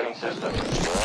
operating system.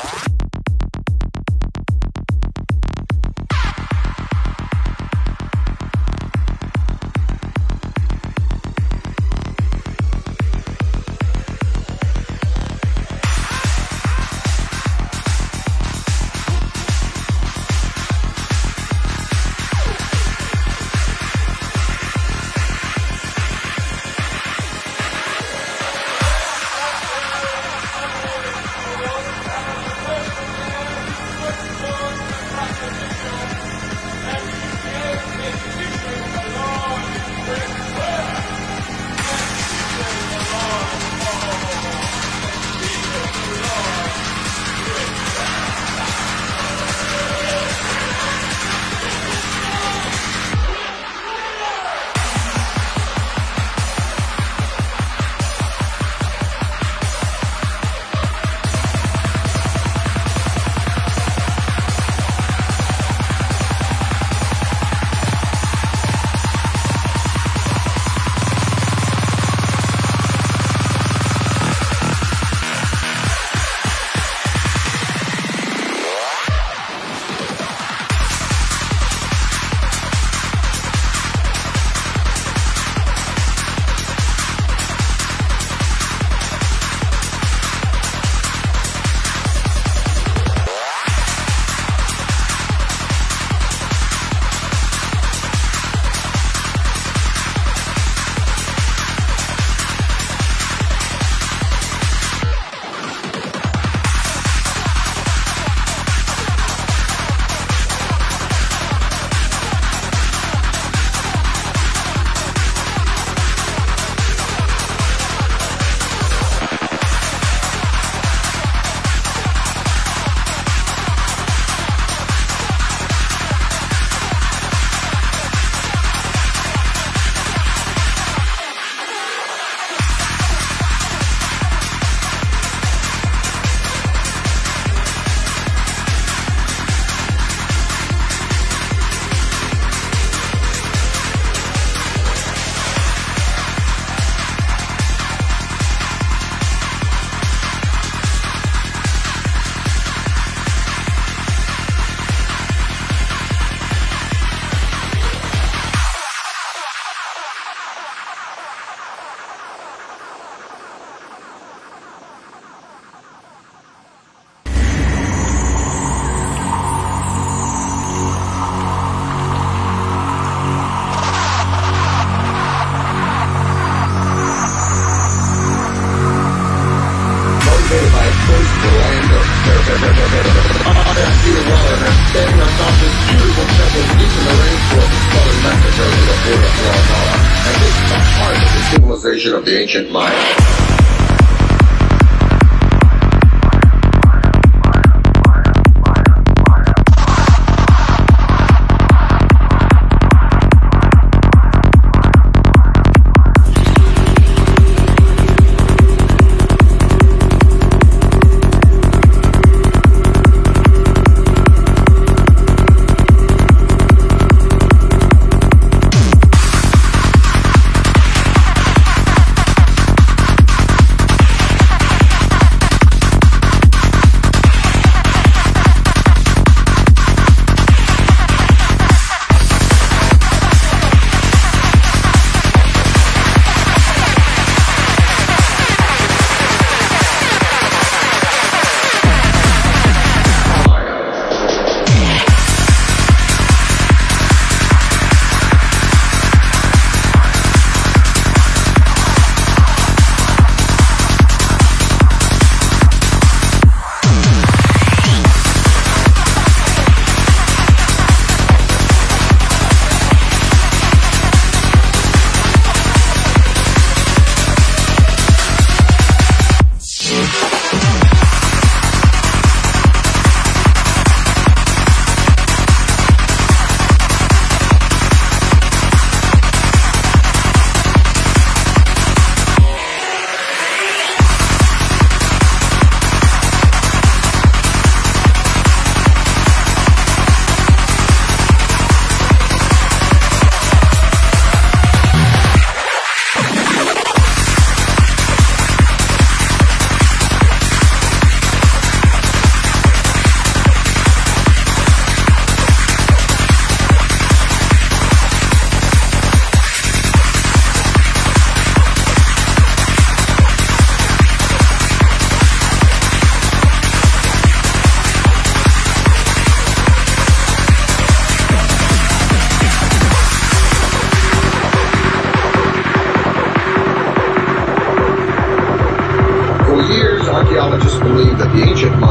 Of the ancient Maya.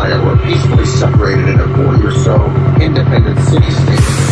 Empire were peacefully separated into 40 or so independent city-states.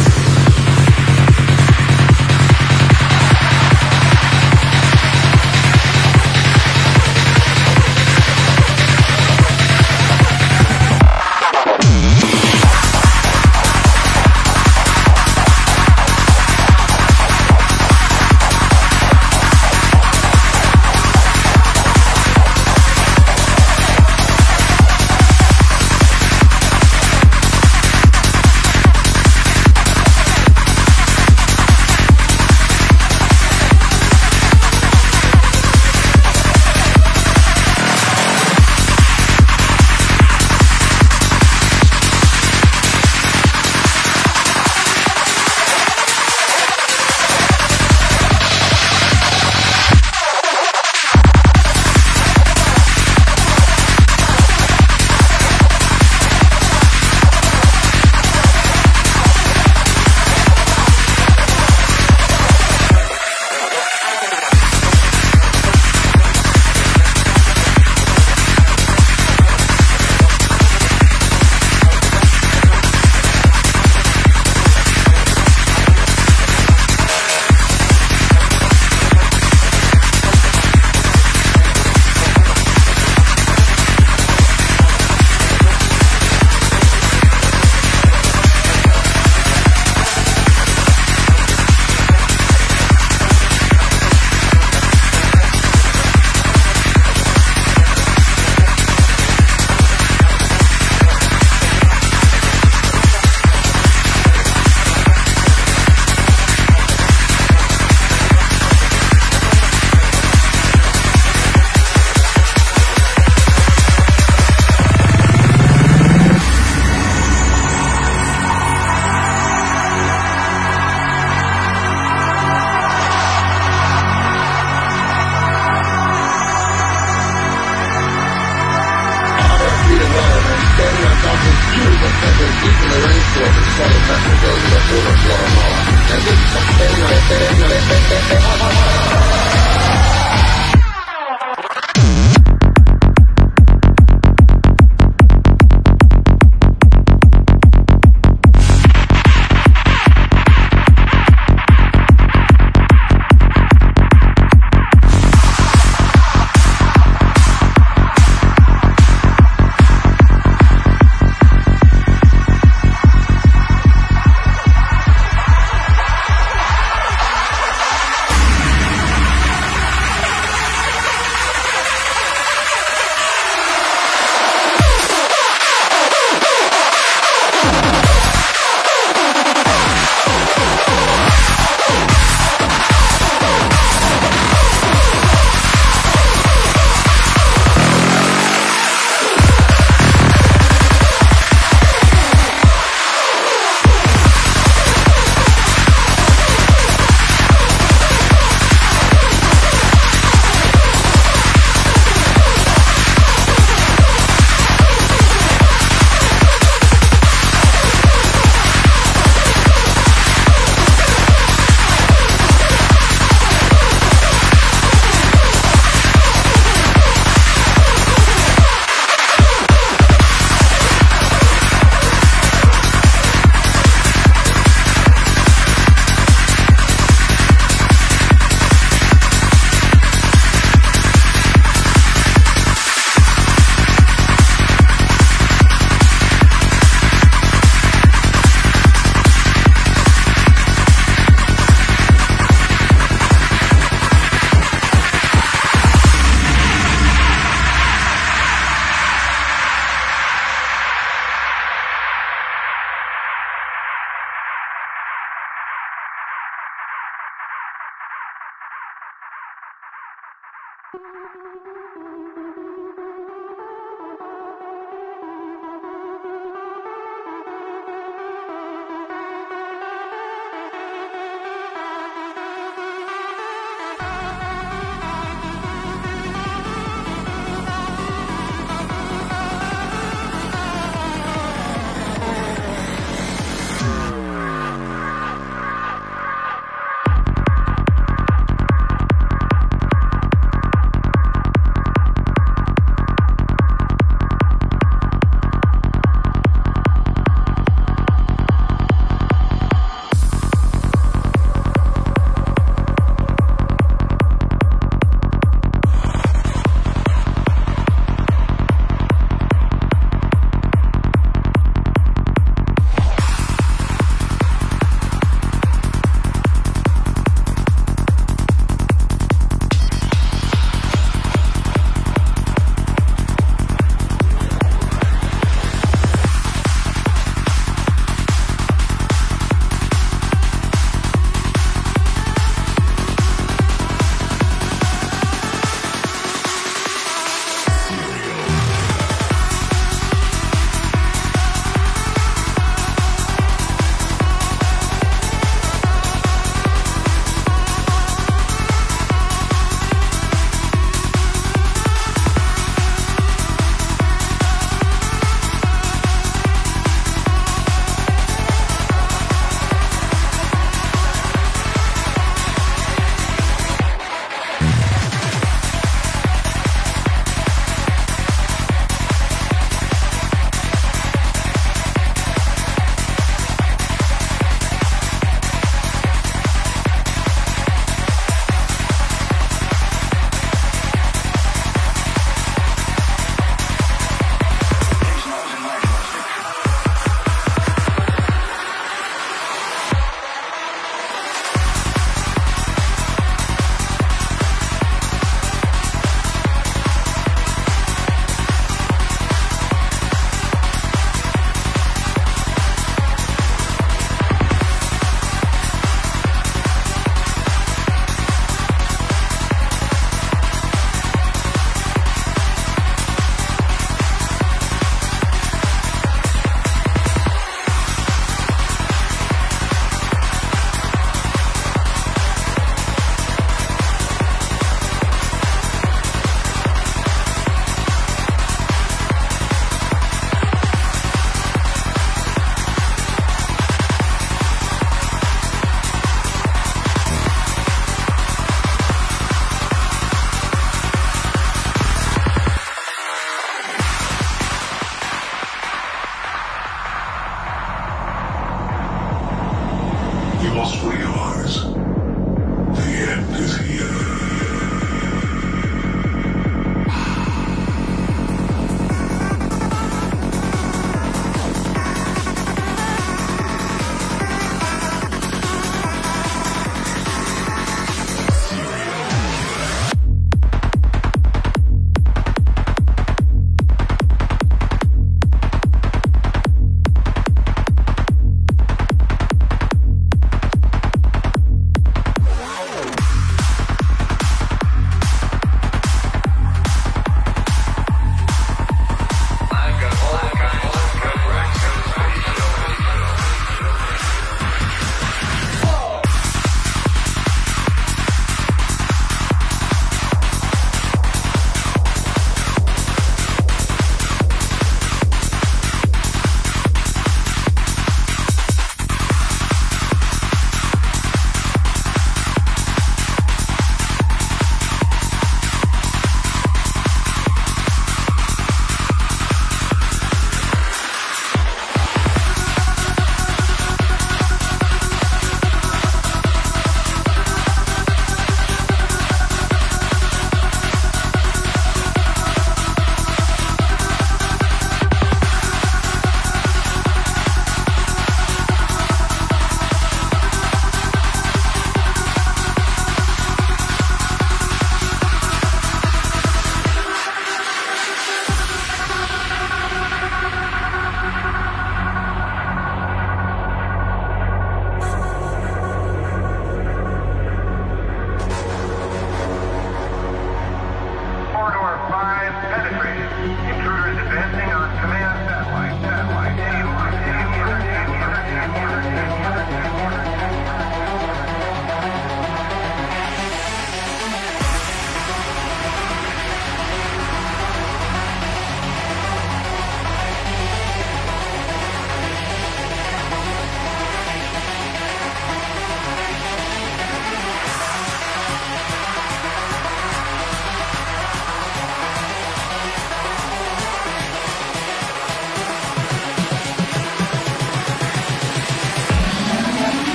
lost were yours. The end is here.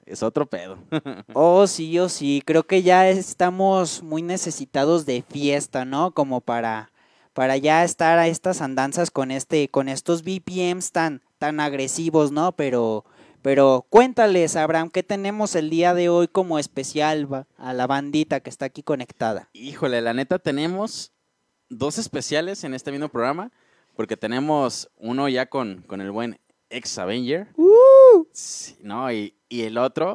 es otro pedo. Oh, sí, creo que ya estamos muy necesitados de fiesta, ¿no? Como para ya estar a estas andanzas con estos BPMs tan agresivos, ¿no? Pero cuéntales, Abraham, ¿qué tenemos el día de hoy como especial a la bandita que está aquí conectada? Híjole, la neta tenemos dos especiales en este mismo programa, porque tenemos uno ya con el buen ex Avenger. Sí, no, y el otro,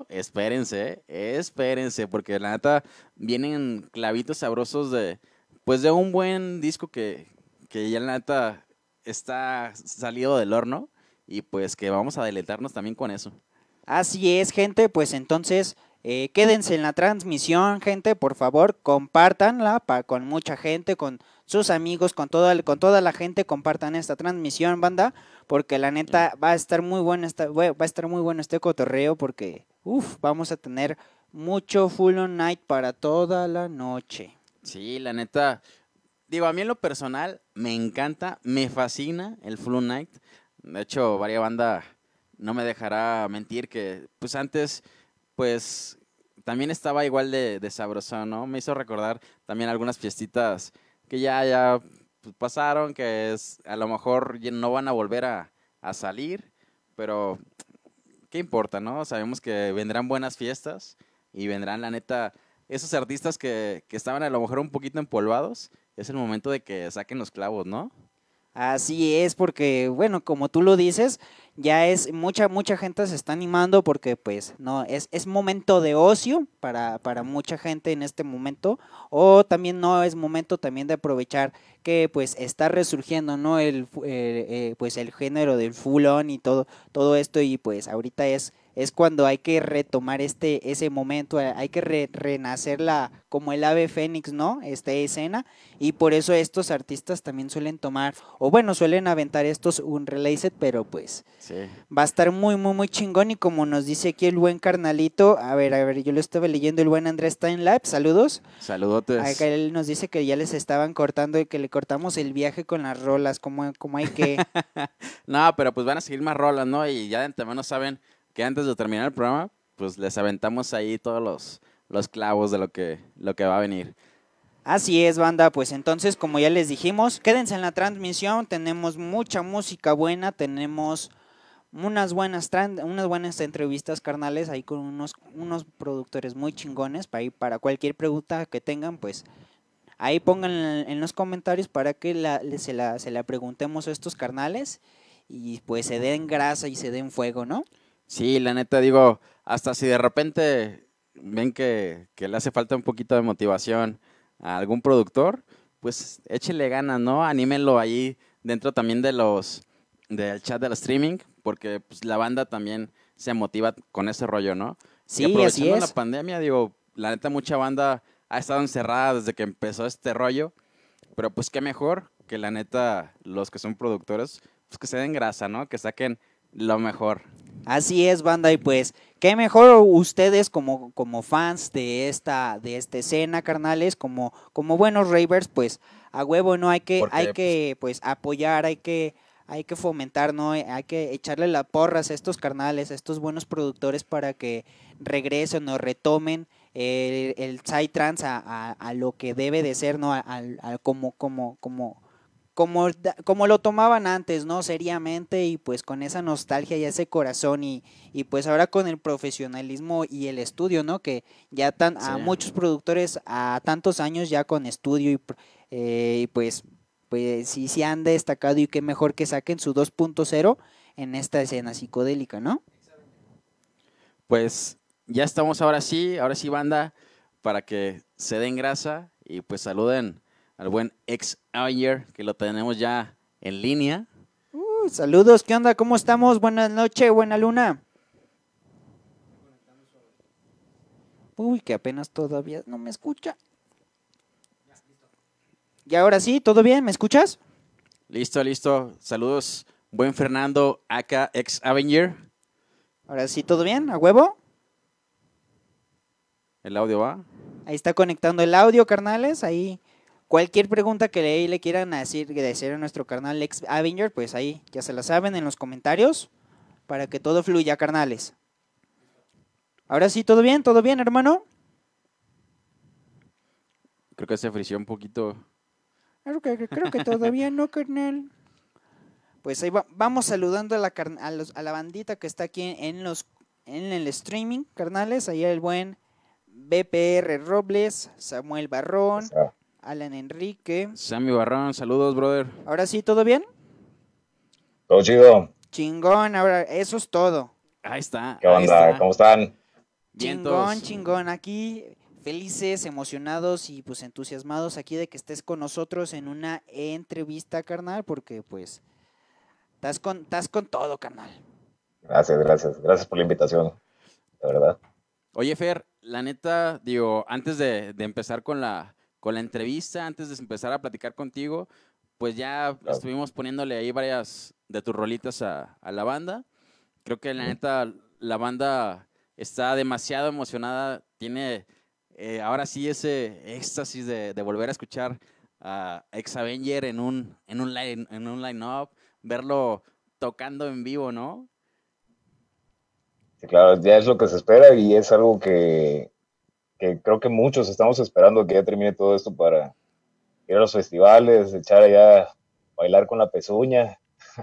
espérense, porque la neta vienen clavitos sabrosos pues de un buen disco que ya la neta está salido del horno y pues que vamos a deleitarnos también con eso. Así es, gente, pues entonces quédense en la transmisión, gente, por favor, compártanla con mucha gente, con sus amigos, con toda la gente, compartan esta transmisión, banda, porque la neta va a estar muy bueno va a estar muy bueno este cotorreo, porque vamos a tener mucho Full On Night para toda la noche. Sí, la neta, digo, a mí en lo personal me encanta, me fascina el Full On Night. De hecho, varias banda no me dejará mentir que pues antes pues también estaba igual de sabroso, ¿no? Me hizo recordar también algunas fiestitas que ya pues, pasaron, que a lo mejor ya no van a volver a salir, pero ¿qué importa, no? Sabemos que vendrán buenas fiestas y vendrán, la neta, esos artistas que estaban a lo mejor un poquito empolvados, es el momento de que saquen los clavos, ¿no? Así es, porque bueno, como tú lo dices, ya es mucha gente se está animando porque pues no es momento de ocio para mucha gente en este momento, o también no es momento también de aprovechar que pues está resurgiendo, ¿no? Pues el género del full on y todo esto, y pues ahorita es cuando hay que retomar ese momento, hay que renacer como el ave fénix, ¿no? Esta escena, y por eso estos artistas también suelen tomar, o bueno, suelen aventar estos unreleased, pero pues sí, va a estar muy chingón, y como nos dice aquí el buen carnalito, a ver, yo lo estaba leyendo, el buen Andrés Time Live, saludos. Saludotes. Acá él nos dice que ya les estaban cortando y que le cortamos el viaje con las rolas, como hay que... No, pero pues van a seguir más rolas, ¿no? Y ya de antemano saben que antes de terminar el programa, pues les aventamos ahí todos los clavos de lo que va a venir. Así es, banda, pues entonces, como ya les dijimos, quédense en la transmisión, tenemos mucha música buena, tenemos unas buenas entrevistas, carnales, ahí con unos productores muy chingones, para cualquier pregunta que tengan, pues ahí pongan en los comentarios para que se la preguntemos a estos carnales, y pues se den grasa y se den fuego, ¿no? Sí, la neta, digo, hasta si de repente ven que le hace falta un poquito de motivación a algún productor, pues échele ganas, ¿no? Anímenlo ahí dentro también del chat del streaming, porque pues, la banda también se motiva con ese rollo, ¿no? Sí, y aprovechando así la es. pandemia, digo, la neta, mucha banda ha estado encerrada desde que empezó este rollo, pero pues qué mejor que la neta, los que son productores, pues que se den grasa, ¿no? Que saquen lo mejor. Así es, banda, y pues qué mejor ustedes como fans de esta escena, carnales, como buenos ravers, pues a huevo, no hay que pues apoyar, hay que fomentar, no hay que echarle las porras a estos carnales, a estos buenos productores, para que regresen o retomen el psytrance a lo que debe de ser, no como lo tomaban antes, ¿no? Seriamente, y pues con esa nostalgia y ese corazón, y pues ahora con el profesionalismo y el estudio, ¿no? Que ya a muchos productores a tantos años ya con estudio, y pues sí han destacado, y qué mejor que saquen su 2.0 en esta escena psicodélica, ¿no? Pues ya estamos ahora sí, banda, para que se den grasa y pues saluden al buen ex Avenger, que lo tenemos ya en línea. Saludos, ¿qué onda? ¿Cómo estamos? Buenas noches, buena luna. Uy, que apenas todavía no me escucha. Y ahora sí, ¿todo bien? ¿Me escuchas? Listo. Saludos, buen Fernando, acá ex Avenger. Ahora sí, ¿todo bien? ¿A huevo? ¿El audio va? Ahí está conectando el audio, carnales. Ahí cualquier pregunta que le quieran decir a nuestro carnal ex Avenger, pues ahí ya se la saben en los comentarios, para que todo fluya, carnales. Ahora sí, todo bien, hermano. Creo que se frició un poquito. Creo que todo bien, ¿no, carnal? Pues ahí vamos saludando a a la bandita que está aquí en el streaming, carnales. Ahí el buen BPR Robles, Samuel O Barrón, sea, Alan Enrique. Sammy Barrón, saludos, brother. Ahora sí, ¿todo bien? todo chido. Chingón, ahora eso es todo. Ahí está, ¿Qué ahí onda? está. ¿Cómo están? Chingón, Vientos. chingón. Aquí felices, emocionados y pues entusiasmados aquí de que estés con nosotros en una entrevista, carnal, porque pues estás con todo, carnal. Gracias, gracias. Gracias por la invitación, de verdad. Oye, Fer, la neta, digo, antes de empezar con la entrevista, antes de empezar a platicar contigo, pues ya Claro. estuvimos poniéndole ahí varias de tus rolitas a la banda. Creo que la Ujú. neta, la banda está demasiado emocionada. Tiene ahora sí ese éxtasis de volver a escuchar a Ex Avenger en un line-up, verlo tocando en vivo, ¿no? Sí, claro, ya es lo que se espera y es algo que creo que muchos estamos esperando que ya termine todo esto para ir a los festivales, echar allá, bailar con la pezuña.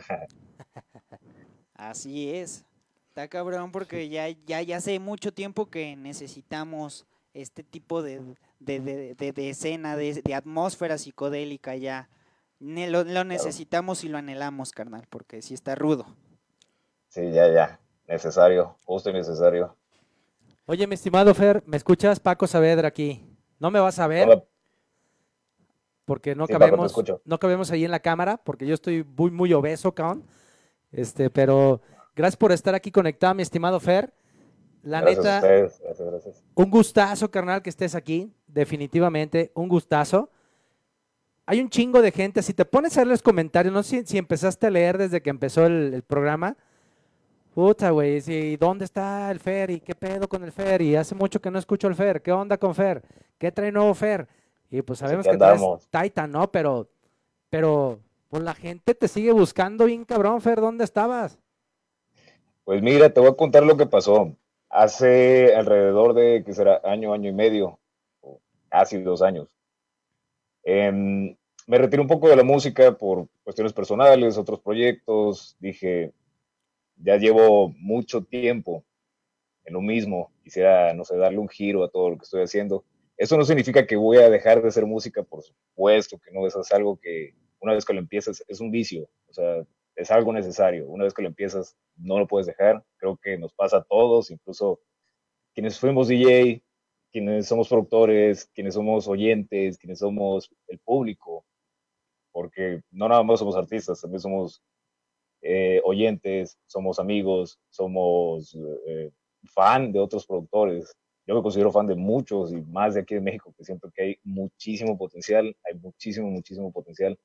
Así es. Está cabrón porque ya hace mucho tiempo que necesitamos este tipo de escena, de atmósfera psicodélica ya. Lo Claro. necesitamos y lo anhelamos, carnal, porque sí está rudo. Sí, ya, ya. Necesario, justo y necesario. Oye, mi estimado Fer, ¿me escuchas? Paco Saavedra aquí. No me vas a ¿Qué ver onda? porque Sí, Paco, te escucho. no cabemos ahí en la cámara porque yo estoy muy obeso, cabrón. Pero gracias por estar aquí conectado, mi estimado Fer. La Gracias a neta, ustedes, gracias, gracias. un gustazo, carnal, que estés aquí. Definitivamente, un gustazo. Hay un chingo de gente. Si te pones a leer los comentarios, no sé si empezaste a leer desde que empezó el programa. Puta, güey, sí, ¿dónde está el Fer? ¿Y qué pedo con el Fer? Y hace mucho que no escucho el Fer. ¿Qué onda con Fer? ¿Qué trae nuevo Fer? Y pues Pues sabemos aquí que traes andamos. Titan, ¿no? Pero, pues la gente te sigue buscando bien cabrón, Fer. ¿Dónde estabas? Pues mira, te voy a contar lo que pasó. Hace alrededor de, ¿qué será? Año, año y medio, o casi 2 años. Me retiré un poco de la música por cuestiones personales, otros proyectos. Dije, ya llevo mucho tiempo en lo mismo. Quisiera, no sé, darle un giro a todo lo que estoy haciendo. Eso no significa que voy a dejar de hacer música, por supuesto que no. Eso es algo que una vez que lo empiezas es un vicio. O sea, es algo necesario. Una vez que lo empiezas, no lo puedes dejar. Creo que nos pasa a todos, incluso quienes fuimos DJ, quienes somos productores, quienes somos oyentes, quienes somos el público, porque no nada más somos artistas, también somos oyentes, somos amigos, somos fan de otros productores. Yo me considero fan de muchos y más de aquí de México, que siento que hay muchísimo potencial, hay muchísimo, muchísimo potencial.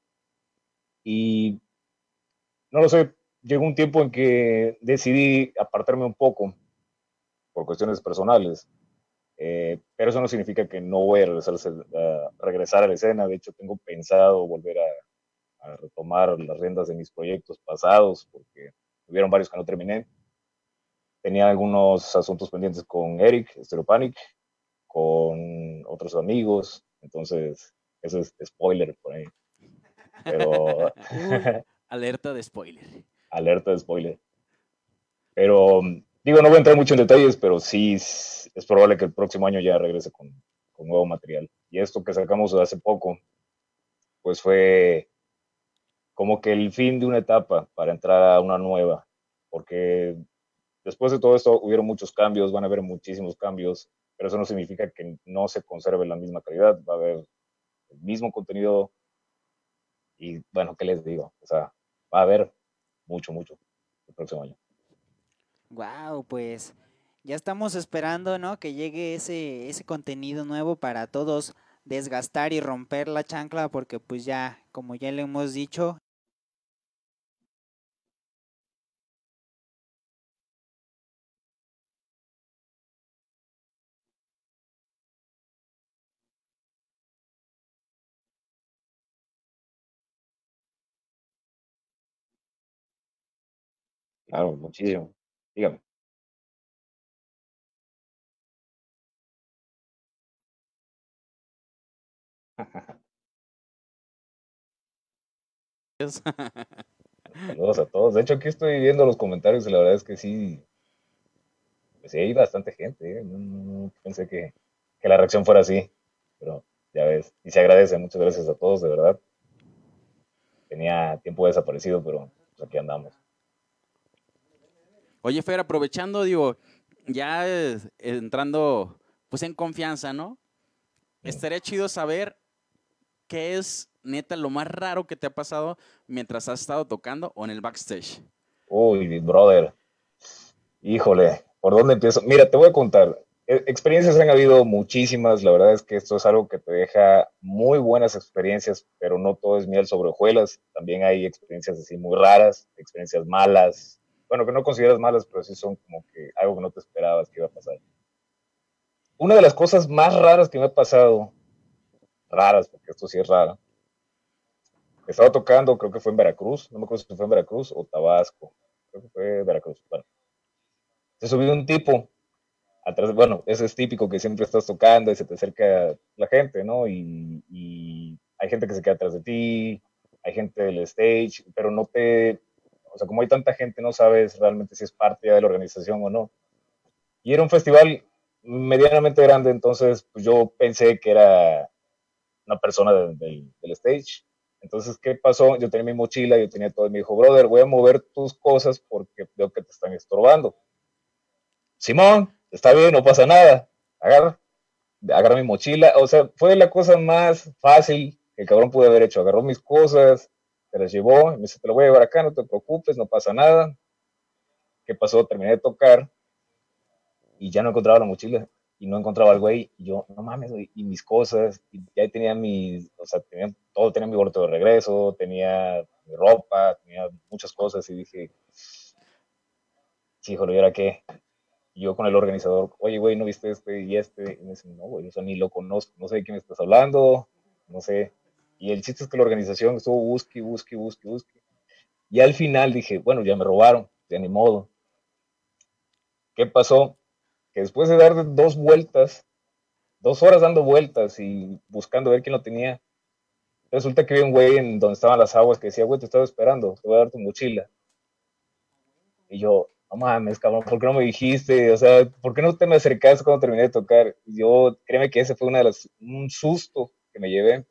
Y no lo sé, llegó un tiempo en que decidí apartarme un poco por cuestiones personales. Pero eso no significa que no voy a regresar a la escena. De hecho, tengo pensado volver a retomar las riendas de mis proyectos pasados, porque hubieron varios que no terminé. Tenía algunos asuntos pendientes con Eric, Stereopanic, con otros amigos, entonces eso es spoiler por ahí. Pero Uy, alerta de spoiler. alerta de spoiler. Pero digo, no voy a entrar mucho en detalles, pero sí es probable que el próximo año ya regrese con nuevo material. Y esto que sacamos hace poco, pues fue como que el fin de una etapa para entrar a una nueva, porque después de todo esto hubieron muchos cambios, van a haber muchísimos cambios, pero eso no significa que no se conserve la misma calidad, va a haber el mismo contenido y bueno, ¿qué les digo? O sea, va a haber mucho, mucho el próximo año. Wow, pues ya estamos esperando, ¿no? Que llegue ese contenido nuevo para todos desgastar y romper la chancla, porque pues ya, como ya le hemos dicho, Claro, muchísimo. Dígame. Saludos a todos. De hecho, aquí estoy viendo los comentarios y la verdad es que sí, pues sí hay bastante gente, ¿eh? No pensé que la reacción fuera así, pero ya ves. Y se agradece, muchas gracias a todos, de verdad. Tenía tiempo desaparecido, pero pues aquí andamos. Oye, Fer, aprovechando, digo, ya entrando pues en confianza, ¿no? Estaría chido saber qué es neta lo más raro que te ha pasado mientras has estado tocando o en el backstage. Uy, brother, híjole, ¿por dónde empiezo? Mira, te voy a contar. Experiencias han habido muchísimas. La verdad es que esto es algo que te deja muy buenas experiencias, pero no todo es miel sobre hojuelas. También hay experiencias así muy raras, experiencias malas. Bueno, que no consideras malas, pero sí son como que algo que no te esperabas que iba a pasar. Una de las cosas más raras que me ha pasado, raras, porque esto sí es raro, estaba tocando, creo que fue en Veracruz, no me acuerdo si fue en Veracruz o Tabasco, creo que fue Veracruz. Bueno, se subió un tipo atrás, bueno, eso es típico que siempre estás tocando y se te acerca la gente, ¿no? Y hay gente que se queda atrás de ti, hay gente del stage, pero no te, o sea, como hay tanta gente, no sabes realmente si es parte ya de la organización o no. Y era un festival medianamente grande, entonces pues yo pensé que era una persona del stage. Entonces, ¿qué pasó? Yo tenía mi mochila, yo tenía todo, y me dijo, brother, voy a mover tus cosas porque veo que te están estorbando. Simón, está bien, no pasa nada. Agarra mi mochila. O sea, fue la cosa más fácil que el cabrón pudo haber hecho. Agarró mis cosas, se las llevó, y me dice, te lo voy a llevar acá, no te preocupes, no pasa nada. ¿Qué pasó? Terminé de tocar y ya no encontraba la mochila y no encontraba al güey. Y yo, no mames, güey, y mis cosas, y ya tenía mis, o sea, tenía todo, tenía mi boleto de regreso, tenía mi ropa, tenía muchas cosas y dije, sí, hijo, ¿y ahora qué? Y yo con el organizador, oye, güey, ¿no viste este y este? Y me dice, no, güey, o sea, ni lo conozco, no sé de quién me estás hablando, no sé. Y el chiste es que la organización estuvo busque, busque, busque, busque. Y al final dije, bueno, ya me robaron, ya ni modo. ¿Qué pasó? Que después de dar dos vueltas, 2 horas dando vueltas y buscando ver quién lo tenía, resulta que había un güey en donde estaban las aguas que decía, güey, te estaba esperando, te voy a dar tu mochila. Y yo, no mames, cabrón, ¿por qué no me dijiste? O sea, ¿por qué no te me acercaste cuando terminé de tocar? Y yo, créeme que ese fue un susto que me llevé,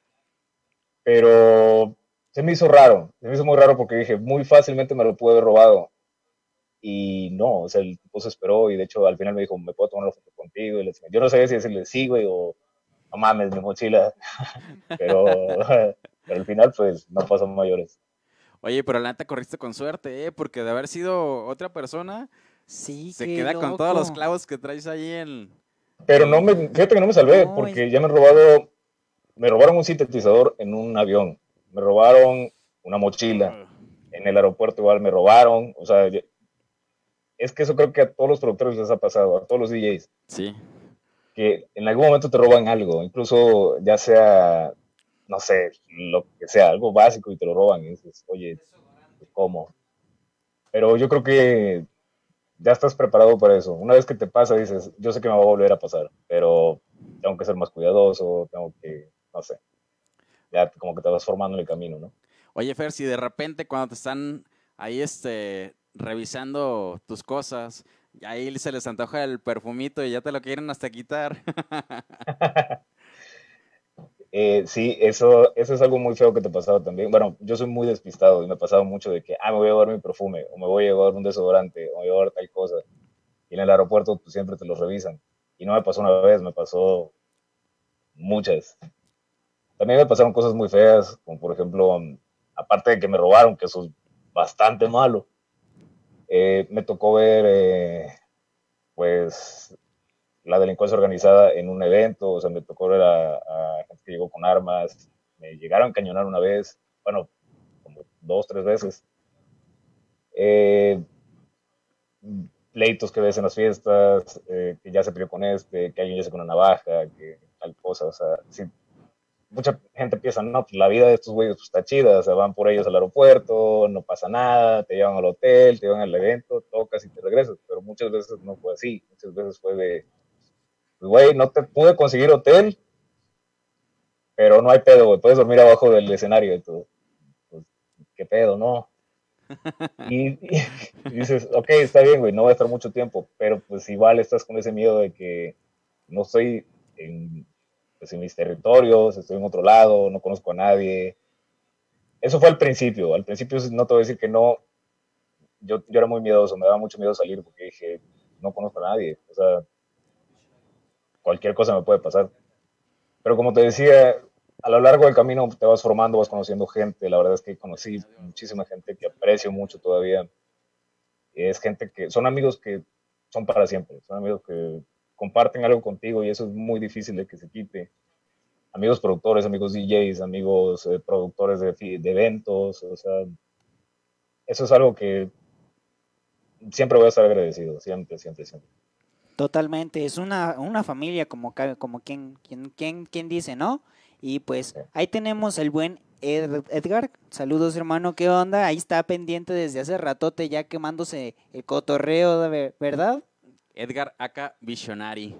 pero se me hizo raro, se me hizo muy raro porque dije, muy fácilmente me lo pude haber robado. Y no, o sea, el tipo se esperó y de hecho al final me dijo, ¿me puedo tomar una foto contigo? Y le decía, yo no sabía si decirle sí, güey, o no mames, mi mochila, pero, pero al final pues no pasó mayores. Oye, pero la neta corriste con suerte, ¿eh? Porque de haber sido otra persona, Sí, se qué queda con todos los loco. clavos que traes ahí Pero no en... me, fíjate que no me salvé No, porque ya me robaron un sintetizador en un avión, me robaron una mochila, en el aeropuerto igual me robaron, o sea, es que eso creo que a todos los productores les ha pasado, a todos los DJs, Sí. que en algún momento te roban algo, incluso ya sea, no sé, lo que sea, algo básico y te lo roban, y dices, oye, pues, ¿cómo? Pero yo creo que ya estás preparado para eso. Una vez que te pasa, dices, yo sé que me va a volver a pasar, pero tengo que ser más cuidadoso, tengo que, no sé, ya como que te vas formando en el camino, ¿no? Oye, Fer, si de repente cuando te están ahí revisando tus cosas, y ahí se les antoja el perfumito y ya te lo quieren hasta quitar. Sí, eso es algo muy feo que te pasaba también. Bueno, yo soy muy despistado y me pasaba mucho de que, me voy a llevar mi perfume, o me voy a llevar un desodorante, o me voy a llevar tal cosa. Y en el aeropuerto pues, siempre te los revisan. Y no me pasó una vez, me pasó muchas. También me pasaron cosas muy feas, como por ejemplo, aparte de que me robaron, que eso es bastante malo, me tocó ver, pues, la delincuencia organizada en un evento, o sea, me tocó ver a gente que llegó con armas, me llegaron a cañonar una vez, bueno, como 2, 3 veces. Eh, Pleitos que ves en las fiestas, que ya se peleó con que alguien ya se con una navaja, que tal cosa, o sea, sí, mucha gente piensa, no, pues la vida de estos güeyes pues, está chida, o sea, van por ellos al aeropuerto, no pasa nada, te llevan al hotel, te llevan al evento, tocas y te regresas, pero muchas veces no fue así, muchas veces fue de, pues, güey, no te pude conseguir hotel, pero no hay pedo, güey, puedes dormir abajo del escenario y todo. Pues, ¿qué pedo? No. Y dices, ok, está bien, güey, no va a estar mucho tiempo, pero pues igual estás con ese miedo de que no estoy en, pues, en mis territorios, estoy en otro lado, no conozco a nadie. Eso fue al principio no te voy a decir que no, yo era muy miedoso, me daba mucho miedo salir porque dije, no conozco a nadie, o sea, cualquier cosa me puede pasar. Pero como te decía, a lo largo del camino te vas formando, vas conociendo gente. La verdad es que conocí muchísima gente que aprecio mucho todavía. Es gente que son amigos que son para siempre, son amigos que comparten algo contigo y eso es muy difícil de que se quite. Amigos productores, amigos DJs, amigos productores de eventos, o sea, eso es algo que siempre voy a estar agradecido, siempre, siempre, siempre. Totalmente, es una familia como, como quien dice, ¿no? Y pues Sí. ahí tenemos el buen Edgar. Saludos, hermano, ¿qué onda? Ahí está pendiente desde hace ratote ya quemándose el cotorreo, ¿verdad? Edgar Aka Visionary.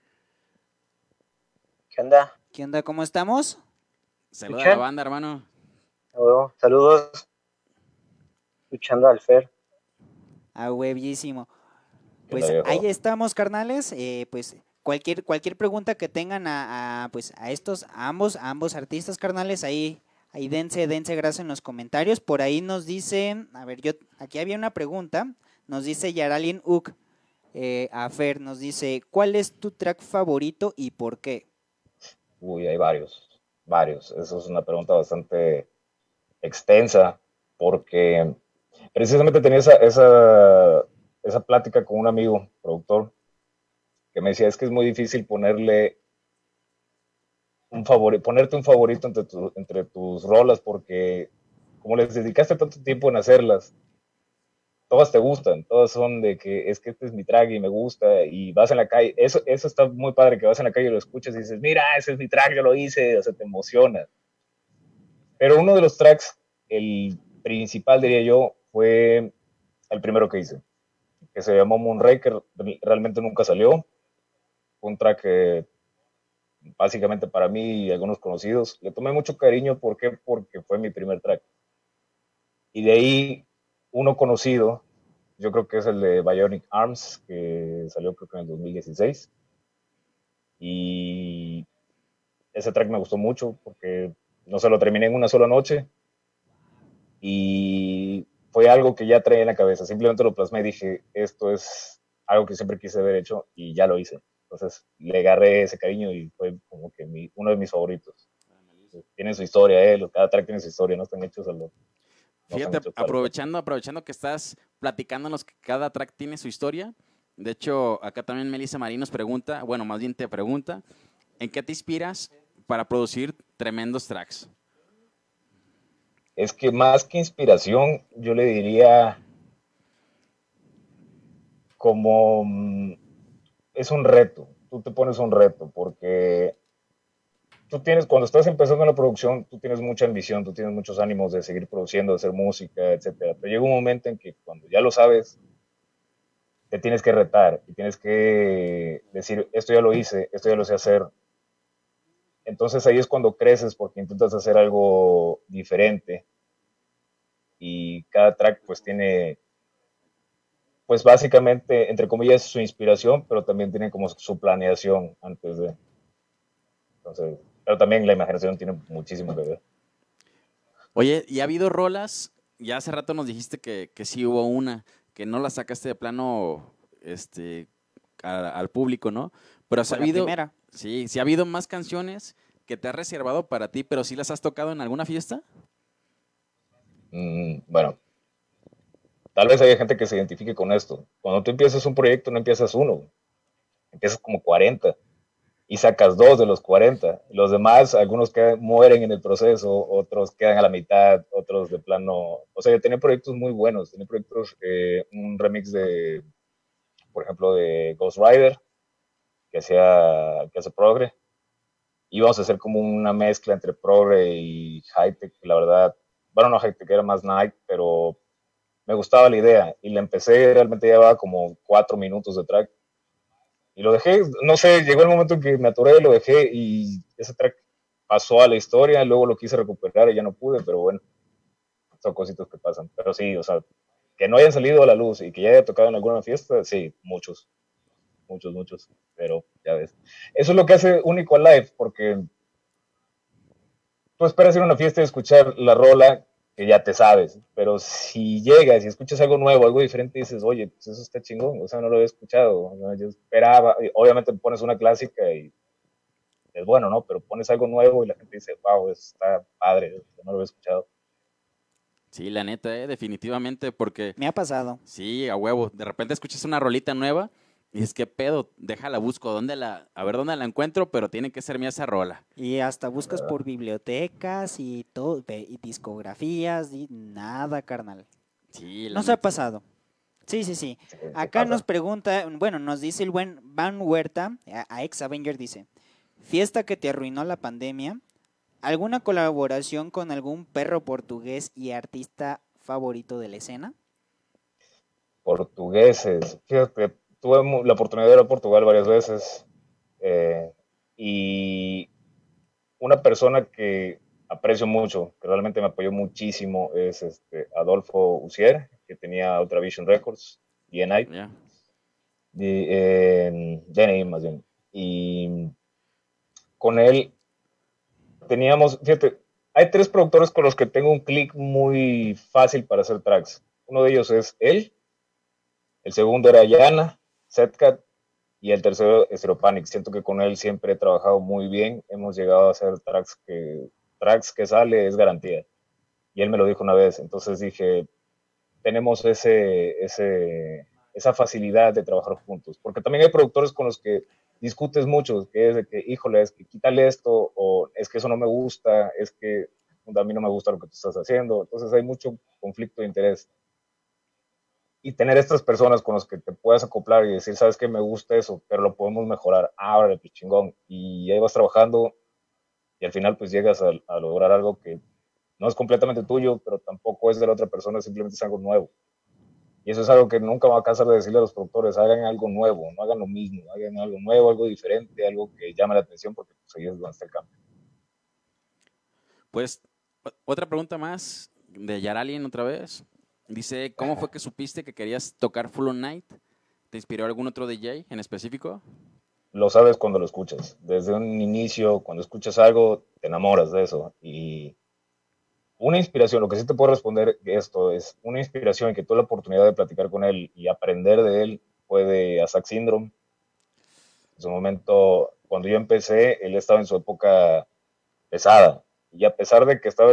¿Qué onda? ¿Qué onda? ¿Cómo estamos? Saluda a la ¿Escuchan? banda, hermano. Saludos. Escuchando al Fer. Ah, huevísimo. ¿Qué onda, Pues viejo? ahí estamos, carnales. Pues cualquier pregunta que tengan pues a ambos artistas, carnales, ahí dense gracias en los comentarios. Por ahí nos dicen, a ver, aquí había una pregunta, nos dice Yaralien Uk, a Fer, nos dice, ¿cuál es tu track favorito y por qué? Uy, hay varios, varios. Eso es una pregunta bastante extensa porque precisamente tenía esa plática con un amigo productor que me decía, es que es muy difícil ponerte un favorito entre tus rolas porque como les dedicaste tanto tiempo en hacerlas, todas te gustan, todas son de que es que este es mi track y me gusta y vas en la calle, eso está muy padre que vas en la calle y lo escuchas y dices, mira, ese es mi track, yo lo hice, o sea, te emociona. Pero uno de los tracks, el principal diría yo, fue el primero que hice, que se llamó Moonraker, realmente nunca salió, fue un track que básicamente para mí y algunos conocidos, le tomé mucho cariño, ¿por qué? Porque fue mi primer track. Y de ahí uno conocido, yo creo que es el de Bionic Arms, que salió creo que en el 2016. Y ese track me gustó mucho porque no se lo terminé en una sola noche y fue algo que ya traía en la cabeza. Simplemente lo plasmé y dije, esto es algo que siempre quise haber hecho y ya lo hice. Entonces le agarré ese cariño y fue como que uno de mis favoritos. Tiene su historia, cada track tiene su historia, no están hechos a lo. No están Fíjate, hechos para aprovechando que estás platicándonos que cada track tiene su historia. De hecho, acá también Melissa Marín nos pregunta, bueno, más bien te pregunta, ¿en qué te inspiras para producir tremendos tracks? Es que más que inspiración, yo le diría como es un reto. Tú te pones un reto porque cuando estás empezando en la producción, tú tienes mucha ambición, tú tienes muchos ánimos de seguir produciendo, de hacer música, etcétera. Pero llega un momento en que cuando ya lo sabes, te tienes que retar y tienes que decir, esto ya lo hice, esto ya lo sé hacer. Entonces ahí es cuando creces porque intentas hacer algo diferente y cada track pues tiene, pues básicamente, entre comillas, su inspiración, pero también tiene como su planeación antes de. Entonces, pero también la imaginación tiene muchísimo que ver. Oye, ¿y ha habido rolas? Ya hace rato nos dijiste que sí hubo una, que no la sacaste de plano al público, ¿no? Pero sí ha Fue la habido, primera. sí ha habido más canciones que te has reservado para ti, pero sí las has tocado en alguna fiesta. Bueno, tal vez haya gente que se identifique con esto. Cuando tú empiezas un proyecto, no empiezas uno, empiezas como 40 y sacas 2 de los 40. Los demás, algunos mueren en el proceso, otros quedan a la mitad, otros de plano. O sea, yo tenía proyectos muy buenos, tenía proyectos, un remix por ejemplo, de Ghost Rider, que hace progre. Íbamos a hacer como una mezcla entre progre y high-tech, la verdad. Bueno, no high-tech, era más night, pero me gustaba la idea y la empecé, realmente llevaba como 4 minutos de track y lo dejé, no sé, llegó el momento en que me atoré, lo dejé y ese track pasó a la historia, luego lo quise recuperar y ya no pude, pero bueno, son cositas que pasan. Pero sí, o sea, que no hayan salido a la luz y que ya haya tocado en alguna fiesta, sí, muchos, muchos, pero ya ves. Eso es lo que hace único al live, porque tú esperas ir a una fiesta y escuchar la rola que ya te sabes, pero si llegas y escuchas algo nuevo, algo diferente, dices, oye, pues eso está chingón, o sea, no lo había escuchado, ¿no? Yo esperaba, obviamente pones una clásica y es bueno, ¿no? Pero pones algo nuevo y la gente dice, wow, eso está padre, no lo había escuchado. Sí, la neta, definitivamente, porque Me ha pasado. sí, a huevo, de repente escuchas una rolita nueva y dices, ¿qué pedo? Déjala, busco, a ver dónde la encuentro, pero tiene que ser mía esa rola. Y hasta buscas por bibliotecas y todo, y discografías y nada, carnal. Sí, la Nos ha neta. pasado. Sí, sí, sí. Sí, Acá pasa. nos pregunta, bueno, nos dice el buen Van Huerta, a ex Avenger dice, fiesta que te arruinó la pandemia, ¿alguna colaboración con algún perro portugués y artista favorito de la escena? Portugueses, fíjate, tuve la oportunidad de ir a Portugal varias veces eh, y una persona que aprecio mucho, que realmente me apoyó muchísimo, es Adolfo Ucier, que tenía Ultravision Records, DNI, Ya. DNI más bien. Y con él teníamos, fíjate, hay tres productores con los que tengo un clic muy fácil para hacer tracks. Uno de ellos es él, el segundo era Yana, Setcat, y el tercero es Zero Panic. Siento que con él siempre he trabajado muy bien. Hemos llegado a hacer tracks que sale es garantía. Y él me lo dijo una vez. Entonces dije, tenemos esa facilidad de trabajar juntos. Porque también hay productores con los que discutes mucho, que es de que, híjole, es que quítale esto, o es que eso no me gusta, es que a mí no me gusta lo que tú estás haciendo. Entonces hay mucho conflicto de interés. Y tener estas personas con las que te puedas acoplar y decir, sabes que me gusta eso, pero lo podemos mejorar, ahora pues chingón. Y ahí vas trabajando y al final pues llegas a lograr algo que no es completamente tuyo, pero tampoco es de la otra persona, simplemente es algo nuevo. Y eso es algo que nunca va a cansar de decirle a los productores, hagan algo nuevo, no hagan lo mismo, hagan algo nuevo, algo diferente, algo que llame la atención, porque pues ahí es donde está el cambio. Pues, otra pregunta más de Yaralien otra vez. Dice, ¿cómo fue que supiste que querías tocar Full On Night? ¿Te inspiró algún otro DJ en específico? Lo sabes cuando lo escuchas. Desde un inicio, cuando escuchas algo, te enamoras de eso. Y una inspiración, lo que sí te puedo responder esto es una inspiración que tuve la oportunidad de platicar con él y aprender de él fue de Asak Syndrome. En su momento, cuando yo empecé, él estaba en su época pesada. Y a pesar de que estaba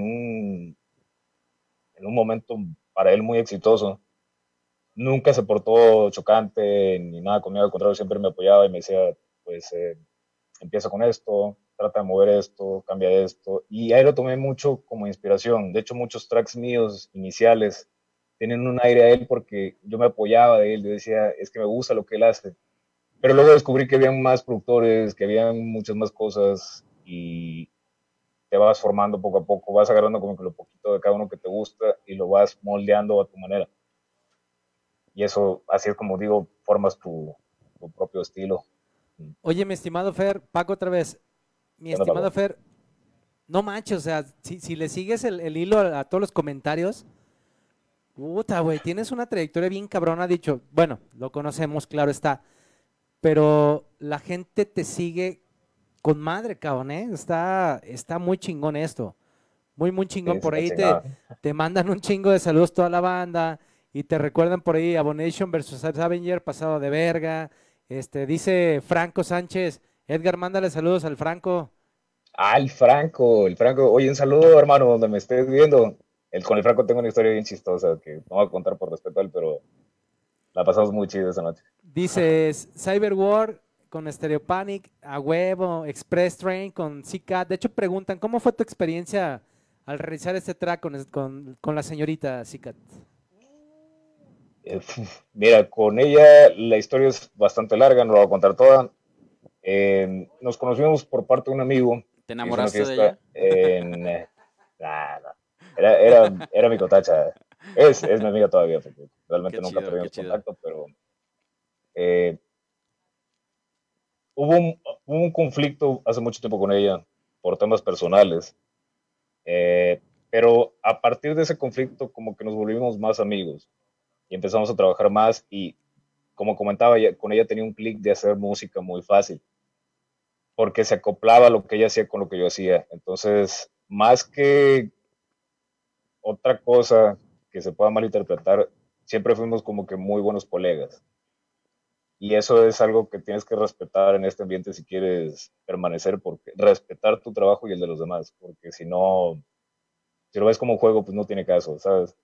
en un momento para él muy exitoso, nunca se portó chocante ni nada conmigo, al contrario, siempre me apoyaba y me decía, pues empieza con esto, trata de mover esto, cambia esto. Y ahí lo tomé mucho como inspiración. De hecho, muchos tracks míos iniciales tienen un aire a él porque yo me apoyaba de él, yo decía, es que me gusta lo que él hace. Pero luego descubrí que habían más productores, que habían muchas más cosas y te vas formando poco a poco, vas agarrando como que lo poquito de cada uno que te gusta y lo vas moldeando a tu manera. Y eso, así es como digo, formas tu propio estilo. Oye, mi estimado Fer, Paco otra vez. Mi Bueno, estimado Paco, Fer, no manches, o sea, si le sigues el hilo a todos los comentarios, puta, güey, tienes una trayectoria bien cabrona, dicho, bueno, lo conocemos, claro está, pero la gente te sigue con madre, cabrón, ¿eh? Está muy chingón esto, muy chingón. sí, Por está ahí chingado. te mandan un chingo de saludos toda la banda y te recuerdan por ahí Abomination versus Avenger, pasado de verga. Dice Franco Sánchez, Edgar, mándale saludos al Franco. Ah, el Franco. Oye, un saludo, hermano, donde me estés viendo. Con el Franco tengo una historia bien chistosa que no voy a contar por respeto a él, pero la pasamos muy chido esa noche. Dices Cyberwar con Stereo Panic, a huevo, Express Train con C-Cat. De hecho, preguntan, ¿cómo fue tu experiencia al realizar este track con la señorita C-Cat? Mira, con ella la historia es bastante larga, no la voy a contar toda. Nos conocimos por parte de un amigo ¿Te que hizo una enamoraste de fiesta ella? en... nah, nah. Era mi cotacha. Es mi amiga todavía, porque Qué realmente nunca chido, qué perdimos chido. contacto, pero eh, hubo un conflicto hace mucho tiempo con ella. por temas personales. Pero a partir de ese conflicto como que nos volvimos más amigos y empezamos a trabajar más y como comentaba, con ella tenía un clic de hacer música muy fácil porque se acoplaba lo que ella hacía con lo que yo hacía. Entonces, más que otra cosa que se pueda malinterpretar, siempre fuimos como que muy buenos colegas. Y eso es algo que tienes que respetar en este ambiente si quieres permanecer, porque respetar tu trabajo y el de los demás, porque si no, si lo ves como un juego, pues no tiene caso, ¿sabes?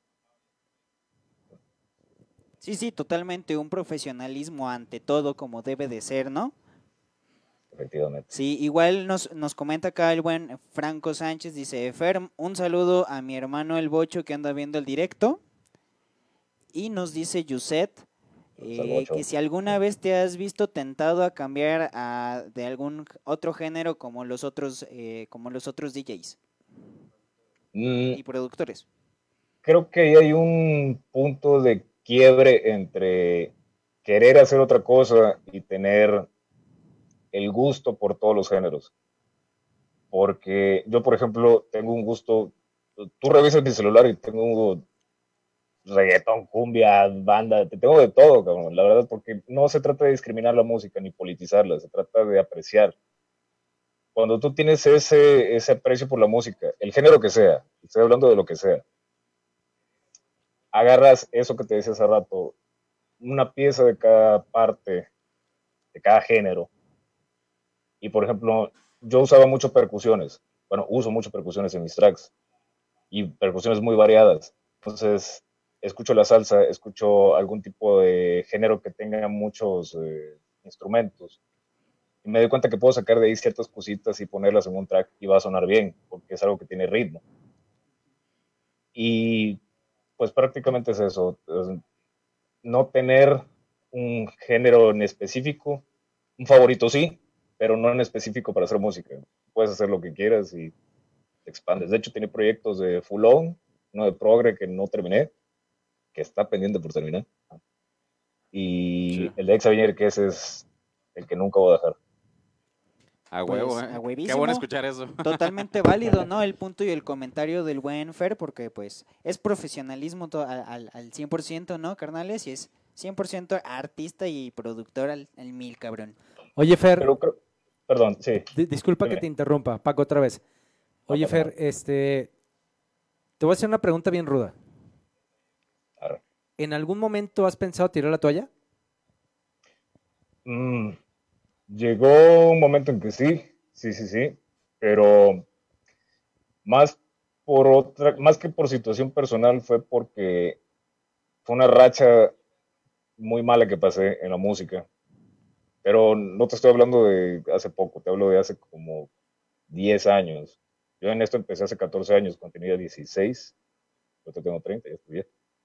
Sí, sí, totalmente, un profesionalismo ante todo como debe de ser, ¿no? Efectivamente. Sí, igual nos comenta acá el buen Franco Sánchez, dice, Fer, un saludo a mi hermano el Bocho que anda viendo el directo. Y nos dice Yuset que si alguna vez te has visto tentado a cambiar de algún otro género como los otros DJs y productores. Creo que ahí hay un punto de quiebre entre querer hacer otra cosa y tener el gusto por todos los géneros. Porque yo, por ejemplo, tengo un gusto, tú revisas mi celular y tengo reggaetón, cumbia, banda, te tengo de todo, cabrón, la verdad, porque no se trata de discriminar la música ni politizarla, se trata de apreciar. Cuando tú tienes ese aprecio por la música, el género que sea, estoy hablando de lo que sea, agarras eso que te decía hace rato, una pieza de cada parte, de cada género, y por ejemplo, yo usaba mucho percusiones, bueno, uso mucho percusiones en mis tracks, y percusiones muy variadas, entonces escucho la salsa, escucho algún tipo de género que tenga muchos instrumentos, y me doy cuenta que puedo sacar de ahí ciertas cositas y ponerlas en un track y va a sonar bien, porque es algo que tiene ritmo. Y pues prácticamente es eso, no tener un género en específico, un favorito sí, pero no en específico para hacer música. Puedes hacer lo que quieras y te expandes. De hecho, tiene proyectos de full on, uno de progre que no terminé, que está pendiente por terminar. Y Sí. el de Exaviñer, que ese es el que nunca voy a dejar. A Pues, huevo, a Qué huevísimo. bueno escuchar eso. Totalmente válido, ¿no? El punto y el comentario del buen Fer, porque pues es profesionalismo al 100%, ¿no, carnales? Y es 100% artista y productor al 1000, cabrón. Oye, Fer, Pero perdón, sí. disculpa que Dime. te interrumpa, Paco, otra vez. Oye, No pasa Fer, te voy a hacer una pregunta bien ruda. nada. ¿En algún momento has pensado tirar la toalla? Llegó un momento en que sí, pero más más que por situación personal fue porque fue una racha muy mala que pasé en la música. Pero no te estoy hablando de hace poco, te hablo de hace como 10 años. Yo en esto empecé hace 14 años, cuando tenía 16. Yo tengo 30, ya estudié.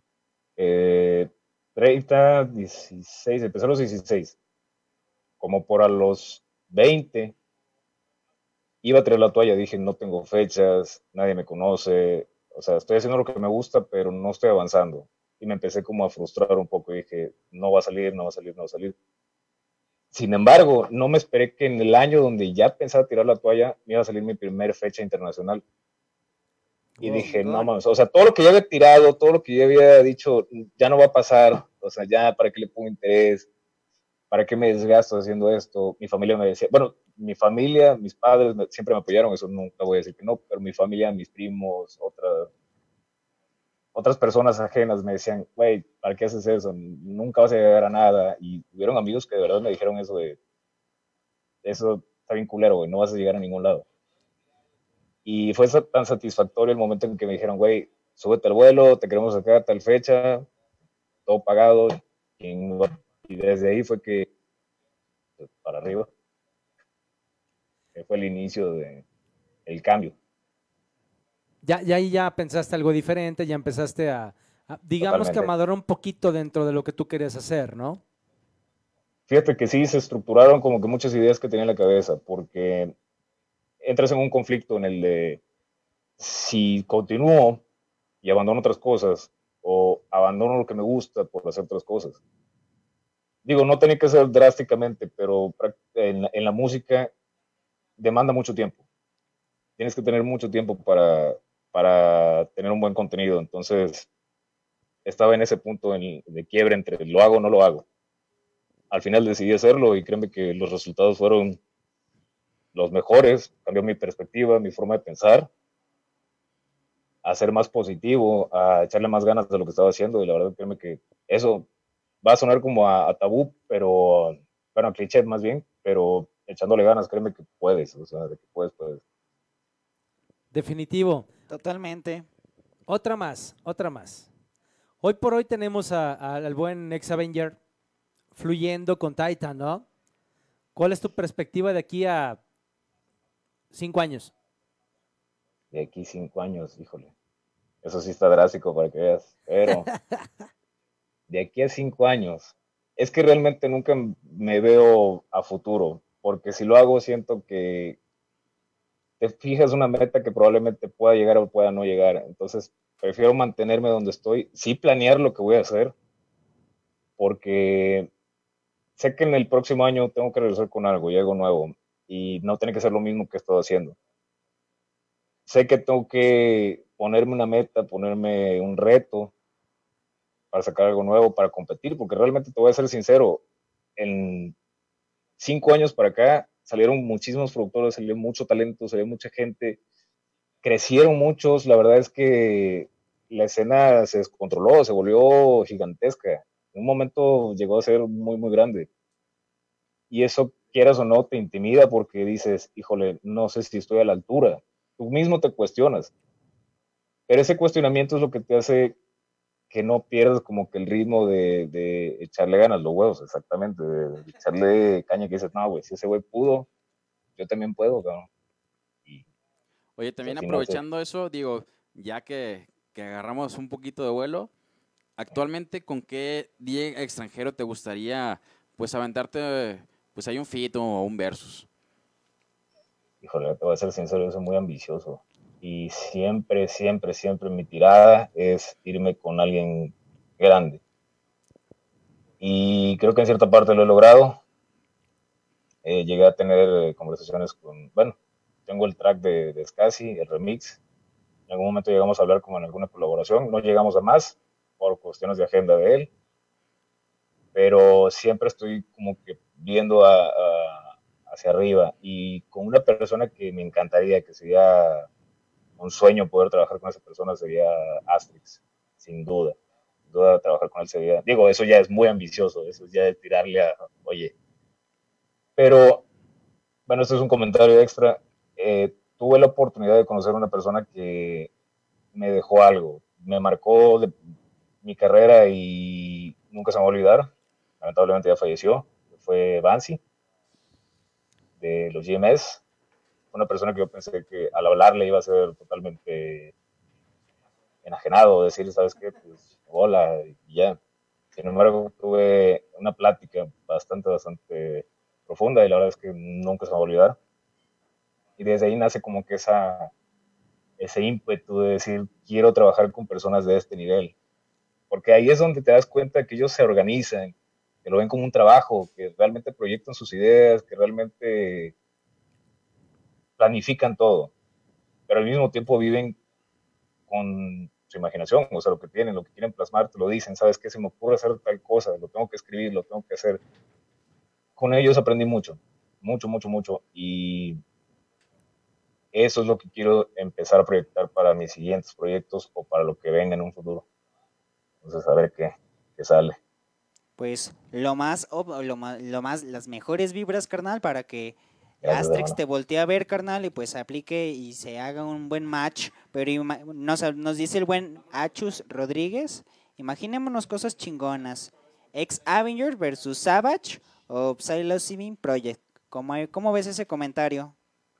30, 16, empecé a los 16. Como por a los 20 iba a tirar la toalla, dije, no tengo fechas, nadie me conoce, o sea, estoy haciendo lo que me gusta, pero no estoy avanzando. Y me empecé como a frustrar un poco y dije, no va a salir, no va a salir, no va a salir. Sin embargo, no me esperé que en el año donde ya pensaba tirar la toalla, me iba a salir mi primer fecha internacional. Y Wow. dije, no mames, o sea, todo lo que ya había tirado, todo lo que ya había dicho, ya no va a pasar, o sea, ya para qué le pongo interés, para qué me desgasto haciendo esto. Mi familia me decía, bueno, mi familia, mis padres siempre me apoyaron, eso nunca voy a decir que no, pero mi familia, mis primos, otras personas ajenas me decían, güey, ¿para qué haces eso? Nunca vas a llegar a nada. Y hubieron amigos que de verdad me dijeron eso de, eso está bien culero, güey, no vas a llegar a ningún lado. Y fue tan satisfactorio el momento en que me dijeron, güey, súbete al vuelo, te queremos sacar a tal fecha, todo pagado. Y desde ahí fue que, para arriba, que fue el inicio del cambio. Ya ahí ya pensaste algo diferente, ya empezaste digamos que a Totalmente. madurar un poquito dentro de lo que tú querías hacer, ¿no? Fíjate que sí, se estructuraron como que muchas ideas que tenía en la cabeza, porque entras en un conflicto en el de si continúo y abandono otras cosas o abandono lo que me gusta por hacer otras cosas. Digo, no tenía que ser drásticamente, pero en la música demanda mucho tiempo. tienes que tener mucho tiempo para tener un buen contenido. Entonces, estaba en ese punto de quiebre entre lo hago o no lo hago. Al final decidí hacerlo y créeme que los resultados fueron los mejores, cambió mi perspectiva, mi forma de pensar, a ser más positivo, a echarle más ganas de lo que estaba haciendo y la verdad créeme que eso va a sonar como a tabú, pero, bueno, a cliché más bien, pero echándole ganas, créeme que puedes, o sea, de que puedes. Definitivo. Totalmente. Otra más, otra más. Hoy por hoy tenemos al buen ex Avenger fluyendo con Titan, ¿no? ¿Cuál es tu perspectiva de aquí a 5 años? De aquí 5 años, híjole, eso sí está drástico para que veas, pero de aquí a 5 años, es que realmente nunca me veo a futuro, porque si lo hago siento que te fijas una meta que probablemente pueda llegar o pueda no llegar. Entonces, prefiero mantenerme donde estoy, sí planear lo que voy a hacer, porque sé que en el próximo año tengo que regresar con algo y algo nuevo, y no tiene que ser lo mismo que he estado haciendo. Sé que tengo que ponerme una meta, ponerme un reto para sacar algo nuevo, para competir, porque realmente te voy a ser sincero, en 5 años para acá salieron muchísimos productores, salió mucho talento, salió mucha gente, crecieron muchos, la verdad es que la escena se descontroló, se volvió gigantesca. En un momento llegó a ser muy, muy grande. Y eso, quieras o no, te intimida porque dices, híjole, no sé si estoy a la altura. Tú mismo te cuestionas. Pero ese cuestionamiento es lo que te hace que no pierdas como que el ritmo de echarle ganas los huevos, exactamente, de echarle caña que dices, no, güey, si ese güey pudo, yo también puedo, cabrón. Y Oye, pues también así nace. aprovechando eso, digo, ya que agarramos un poquito de vuelo, actualmente, ¿con qué día extranjero te gustaría, pues, aventarte, pues, hay un fit o un versus? Híjole, te voy a ser sincero, yo soy muy ambicioso. Y siempre, siempre, siempre mi tirada es irme con alguien grande. Y creo que en cierta parte lo he logrado. Llegué a tener conversaciones con, bueno, tengo el track de Scassi, el remix. En algún momento llegamos a hablar como en alguna colaboración. No llegamos a más por cuestiones de agenda de él. Pero siempre estoy como que viendo hacia arriba. Y con una persona que me encantaría, que sería un sueño poder trabajar con esa persona sería Asterix, sin duda. Sin duda trabajar con él sería, digo, eso ya es muy ambicioso, eso ya es tirarle a, oye, pero bueno, esto es un comentario extra. Tuve la oportunidad de conocer a una persona que me dejó algo, me marcó mi carrera y nunca se me va a olvidar. Lamentablemente ya falleció. Fue Bansi de los GMS. Fue una persona que yo pensé que al hablarle iba a ser totalmente enajenado, decir, ¿sabes qué? Pues hola, y ya. Sin embargo, tuve una plática bastante profunda y la verdad es que nunca se me va a olvidar. Y desde ahí nace como que ese ímpetu de decir, quiero trabajar con personas de este nivel. Porque ahí es donde te das cuenta que ellos se organizan, que lo ven como un trabajo, que realmente proyectan sus ideas, que realmente planifican todo, pero al mismo tiempo viven con su imaginación, o sea, lo que tienen, lo que quieren plasmar, te lo dicen, ¿sabes qué? Se me ocurre hacer tal cosa, lo tengo que escribir, lo tengo que hacer. Con ellos aprendí mucho, mucho, mucho, mucho, y eso es lo que quiero empezar a proyectar para mis siguientes proyectos o para lo que venga en un futuro. Entonces, a ver qué sale. Pues lo más, las mejores vibras, carnal, para que Gracias, Asterix hermano. te voltee a ver, carnal, y pues aplique y se haga un buen match. Pero nos dice el buen Achus Rodríguez, imaginémonos cosas chingonas. Ex Avenger versus Savage o Psilocybin Project. ¿Cómo ves ese comentario?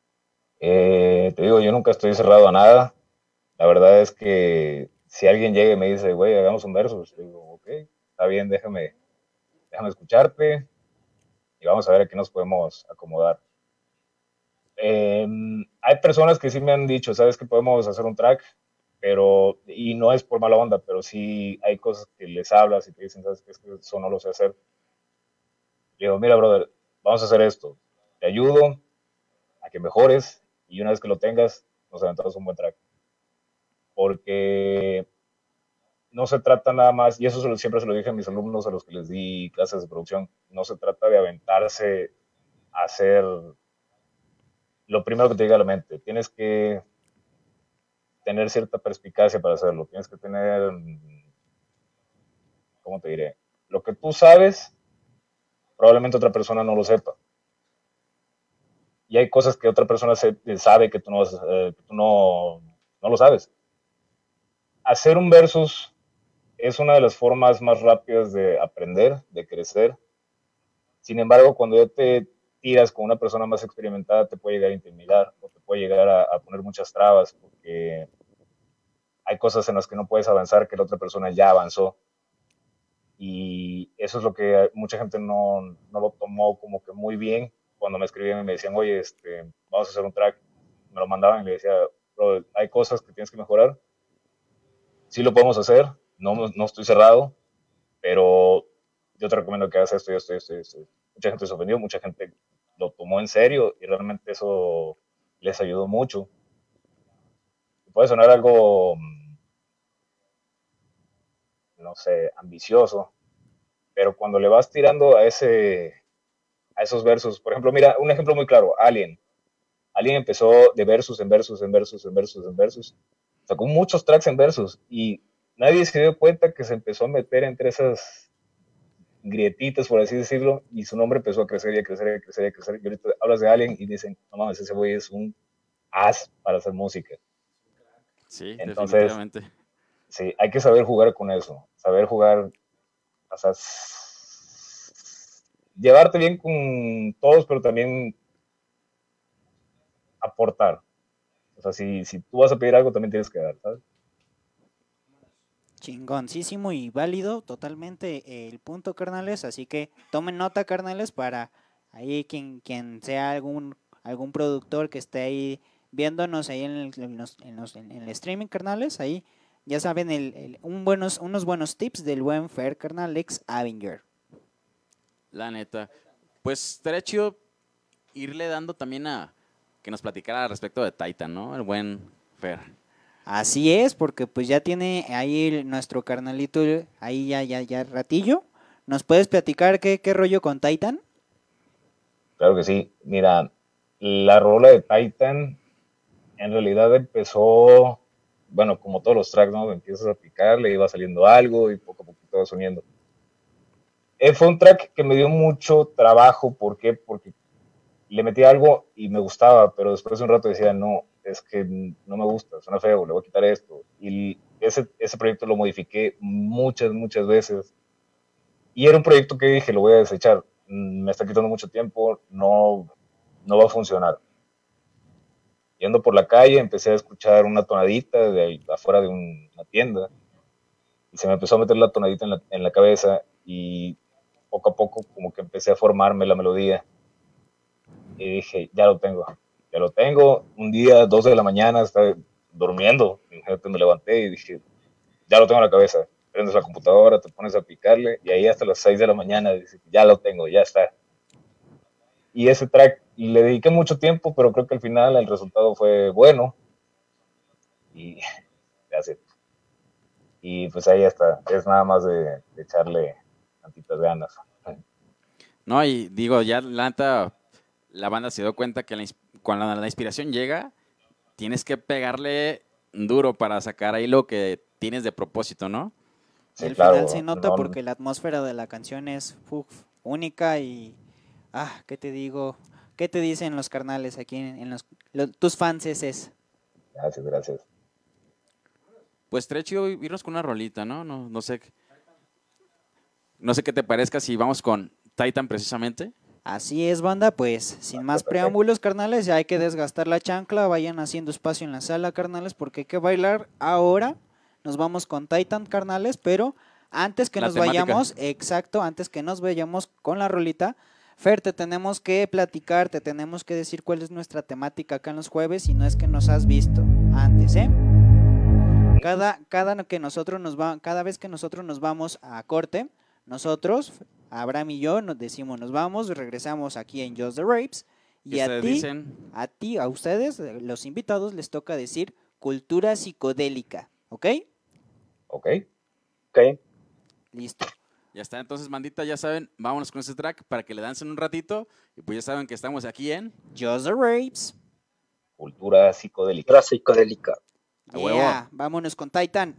Te digo, yo nunca estoy cerrado a nada. La verdad es que si alguien llega y me dice, güey, hagamos un versus, le digo, ok, está bien, déjame escucharte y vamos a ver a qué nos podemos acomodar. Hay personas que sí me han dicho, sabes que podemos hacer un track, pero, y no es por mala onda, pero sí hay cosas que les hablas y te dicen, sabes que es que eso no lo sé hacer. Le digo, mira, brother, vamos a hacer esto. Te ayudo a que mejores y una vez que lo tengas, nos aventamos un buen track. Porque no se trata nada más, y eso siempre se lo dije a mis alumnos a los que les di clases de producción, no se trata de aventarse a hacer lo primero que te llega a la mente. Tienes que tener cierta perspicacia para hacerlo. Tienes que tener, ¿cómo te diré? Lo que tú sabes, probablemente otra persona no lo sepa. Y hay cosas que otra persona sabe que tú no lo sabes. Hacer un versus es una de las formas más rápidas de aprender, de crecer. Sin embargo, cuando ya te tiras con una persona más experimentada, te puede llegar a intimidar o te puede llegar a poner muchas trabas porque hay cosas en las que no puedes avanzar que la otra persona ya avanzó. Y eso es lo que mucha gente no lo tomó como que muy bien cuando me escribían y me decían, oye, vamos a hacer un track. Me lo mandaban y le decía, bro, hay cosas que tienes que mejorar. Sí lo podemos hacer, no estoy cerrado, pero yo te recomiendo que hagas esto y esto y esto y esto. Mucha gente se ofendió, mucha gente lo tomó en serio y realmente eso les ayudó mucho. Puede sonar algo, no sé, ambicioso, pero cuando le vas tirando a esos versos, por ejemplo, mira, un ejemplo muy claro, Alien. Alien empezó de versus en versus en versus en versus en versus, sacó muchos tracks en versus y nadie se dio cuenta que se empezó a meter entre esas grietitas, por así decirlo, y su nombre empezó a crecer y a crecer y a crecer y a crecer. Y ahorita hablas de Alien y dicen, no mames, ese güey es un as para hacer música. Sí, Entonces, definitivamente. sí, hay que saber jugar con eso, saber jugar, o sea, llevarte bien con todos, pero también aportar. O sea, si tú vas a pedir algo, también tienes que dar, ¿sabes? Chingoncísimo y válido totalmente el punto, carnales. Así que tomen nota, carnales, para ahí quien sea algún productor que esté ahí viéndonos ahí en el streaming, carnales. Ahí ya saben unos buenos tips del buen Fer, carnal, ex Avenger. La neta. Pues estaría chido irle dando también a que nos platicara respecto de Titan, ¿no? El buen Fer. Así es, porque pues ya tiene ahí nuestro carnalito ahí ya ratillo. ¿Nos puedes platicar qué rollo con Titan? Claro que sí. Mira, la rola de Titan en realidad empezó, bueno, como todos los tracks, ¿no? Empiezas a picar, le iba saliendo algo y poco a poquito vas uniendo. Fue un track que me dio mucho trabajo. ¿Por qué? Porque le metí algo y me gustaba, pero después de un rato decía, no, es que no me gusta, suena feo, le voy a quitar esto. Y ese proyecto lo modifiqué muchas veces. Y era un proyecto que dije, lo voy a desechar. Me está quitando mucho tiempo, no va a funcionar. Yendo por la calle, empecé a escuchar una tonadita de ahí, afuera de una tienda. Y se me empezó a meter la tonadita en la cabeza y poco a poco como que empecé a formarme la melodía. Y dije, ya lo tengo. Un día, 2 de la mañana, estaba durmiendo. Me levanté y dije, ya lo tengo en la cabeza. Prendes la computadora, te pones a picarle y ahí hasta las 6 de la mañana dices, ya lo tengo, ya está. Y ese track le dediqué mucho tiempo, pero creo que al final el resultado fue bueno. Y así. Y pues ahí está. Es nada más de echarle tantitas ganas. No, y digo, ya la banda se dio cuenta que cuando la inspiración llega, tienes que pegarle duro para sacar ahí lo que tienes de propósito, ¿no? Y al claro, final se nota no, porque la atmósfera de la canción es única y... ¿qué te digo? ¿Qué te dicen los carnales aquí tus fans es? Gracias. Pues estaría chido irnos con una rolita, ¿no? No sé qué te parezca si vamos con Titan precisamente. Así es, banda, pues sin más preámbulos, carnales, ya hay que desgastar la chancla, vayan haciendo espacio en la sala, carnales, porque hay que bailar ahora. Nos vamos con Titan, carnales, pero antes que nos vayamos, antes que nos vayamos con la rolita, Fer, te tenemos que platicar, te tenemos que decir cuál es nuestra temática acá en los jueves, si no es que nos has visto antes, ¿eh? Cada vez que nosotros nos vamos a corte, nosotros, Abraham y yo, nos vamos, regresamos aquí en Just the Rapes Y a ustedes ti, dicen? a ustedes, los invitados, les toca decir cultura psicodélica, ¿ok? Ok. Ok. Listo. Ya está, entonces, bandita, ya saben, vámonos con ese track para que le dancen un ratito. Y pues ya saben que estamos aquí en... Just the Rapes. Cultura psicodélica. Cultura psicodélica. A huevo. Yeah, vámonos con Titan.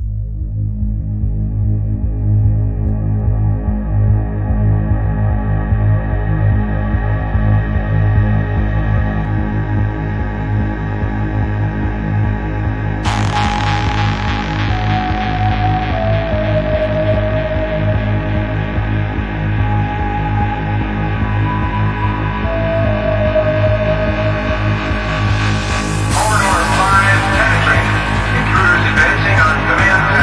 Corridor 5 penetrated. Intruders advancing on command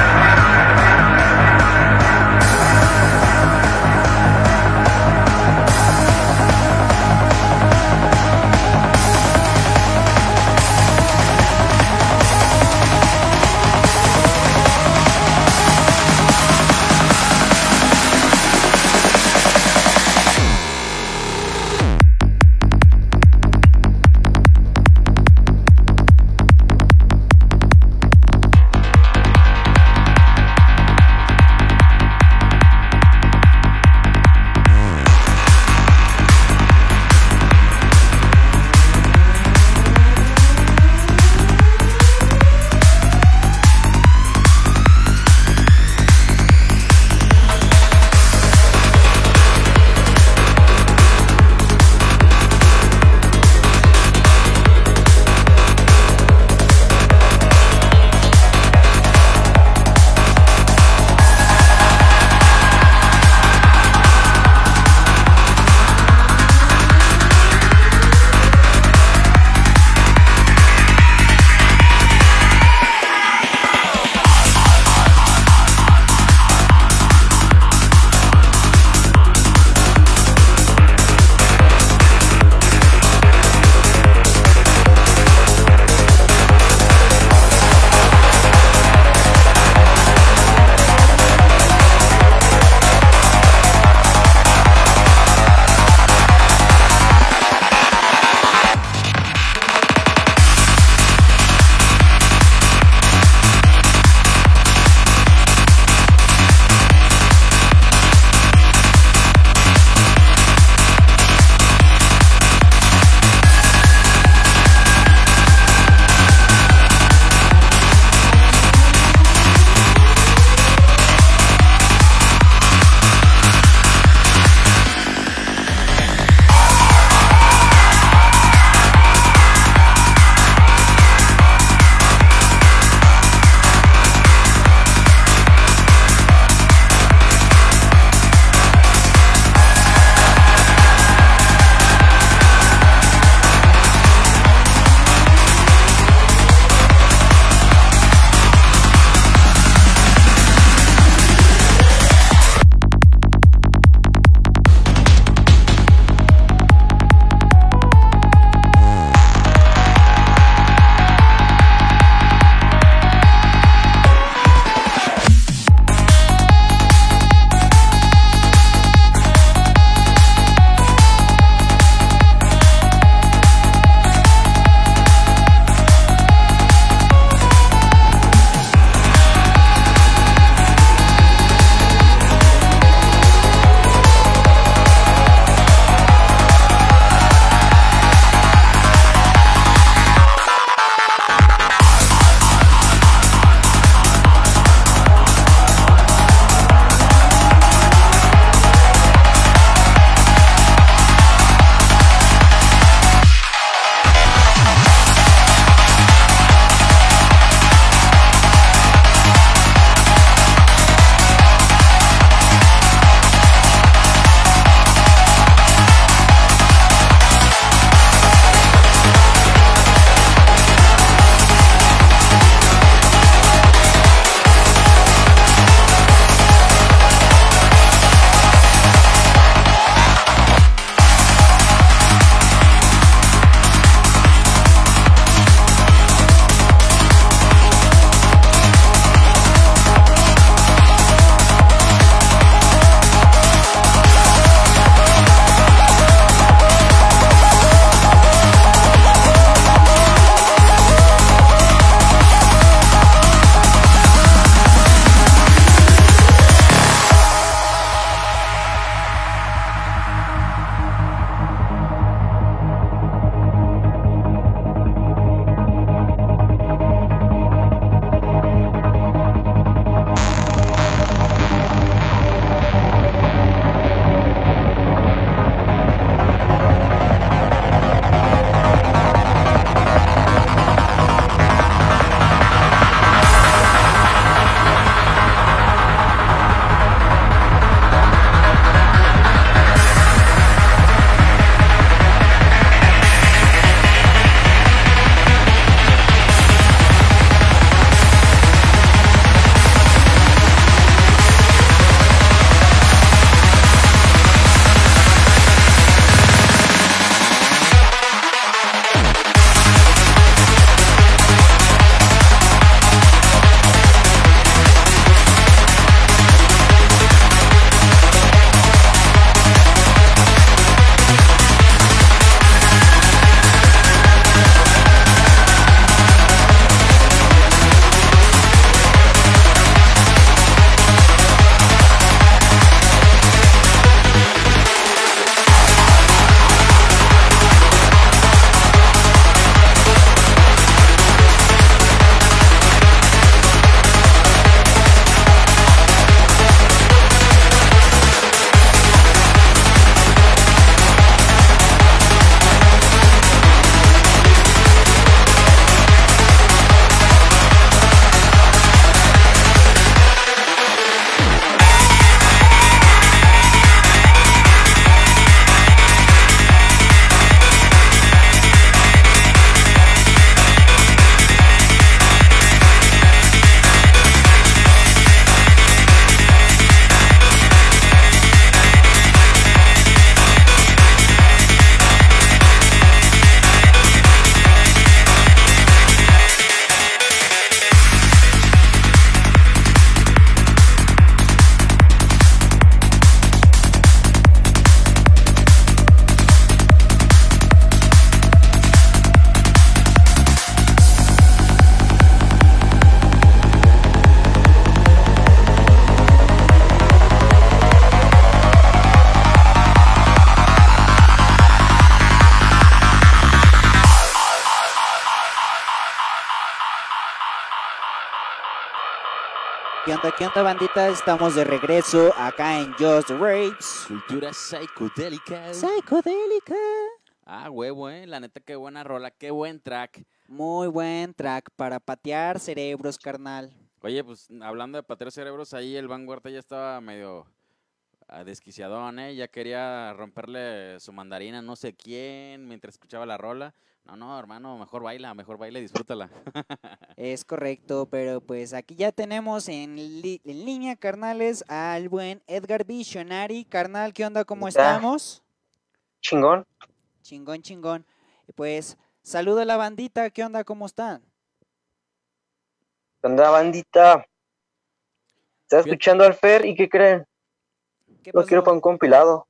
¿Qué onda, bandita? Estamos de regreso acá en Just Rapes. Cultura psicodélica. Psicodélica. Ah, huevo, la neta, qué buena rola, qué buen track. Muy buen track para patear cerebros, carnal. Oye, pues hablando de patear cerebros, ahí el Vanguard ya estaba medio desquiciadón, ya quería romperle su mandarina a no sé quién mientras escuchaba la rola. No, hermano, mejor baila y disfrútala. Es correcto, pero pues aquí ya tenemos en línea, carnales, al buen Edgar Visionary. Carnal, ¿qué onda? ¿Cómo Ya. estamos? Chingón. Chingón, chingón. Y pues, saludo a la bandita, ¿qué onda? ¿Cómo están? ¿Qué onda, bandita? Está Bien. escuchando al Fer y ¿qué creen? ¿Qué Lo quiero para un compilado.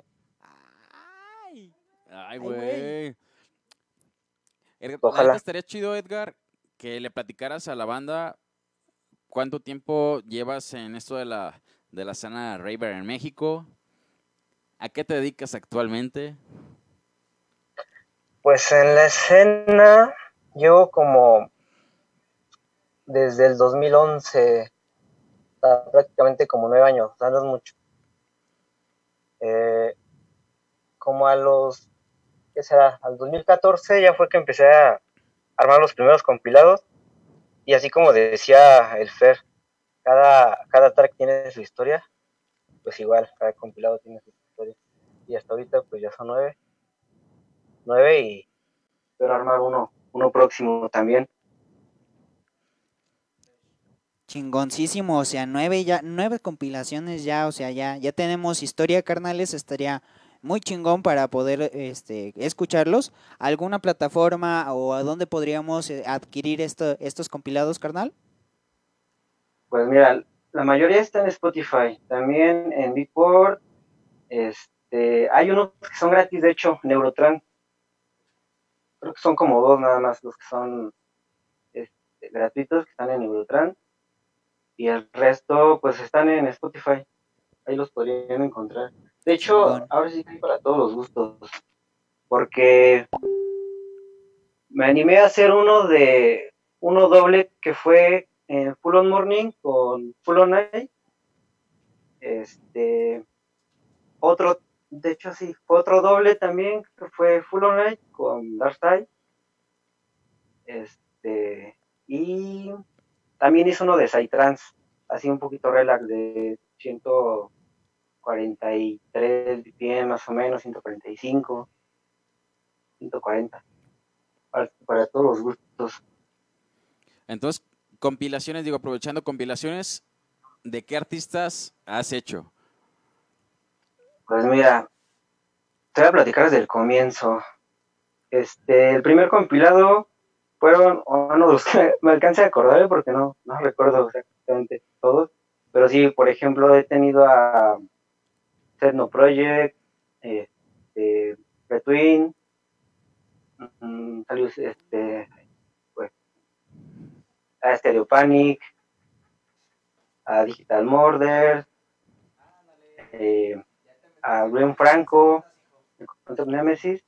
Ay, Ay, güey. güey. La Ojalá. neta estaría chido, Edgar, que le platicaras a la banda cuánto tiempo llevas en esto de la escena raver en México. ¿A qué te dedicas actualmente? Pues en la escena llevo como desde el 2011, prácticamente como 9 años, o sea, no es mucho. Como a los, ¿qué será? Al 2014 ya fue que empecé a armar los primeros compilados y así como decía el Fer, cada track tiene su historia, pues igual, cada compilado tiene su historia. Y hasta ahorita pues ya son 9 y espero armar uno próximo también. chingoncísimo, o sea, 9 compilaciones ya, o sea, ya tenemos historia, carnales, estaría muy chingón para poder escucharlos. ¿Alguna plataforma o a dónde podríamos adquirir estos compilados, carnal? Pues mira, la mayoría está en Spotify, también en Beatport, hay unos que son gratis, de hecho, Neurotran, creo que son como 2 nada más los que son gratuitos, que están en Neurotran, y el resto pues están en Spotify, ahí los podrían encontrar. De hecho, Chingón. ahora sí que hay para todos los gustos, porque me animé a hacer uno doble que fue en Full On Morning con Full On Night, otro, de hecho sí, fue otro doble también, que fue Full On Night con Darkseid, y también hizo uno de Psytrance, así un poquito relax, de 143 BPM más o menos, 145, 140, para todos los gustos. Entonces, compilaciones, digo, aprovechando compilaciones, ¿de qué artistas has hecho? Pues mira, te voy a platicar desde el comienzo. El primer compilado fueron uno de los que me alcancé a acordar porque no recuerdo exactamente todos, pero sí, por ejemplo, he tenido a Techno Project, Between, pues, a Stereo Panic, a Digital Murder, a Glenn Franco, Concept Nemesis,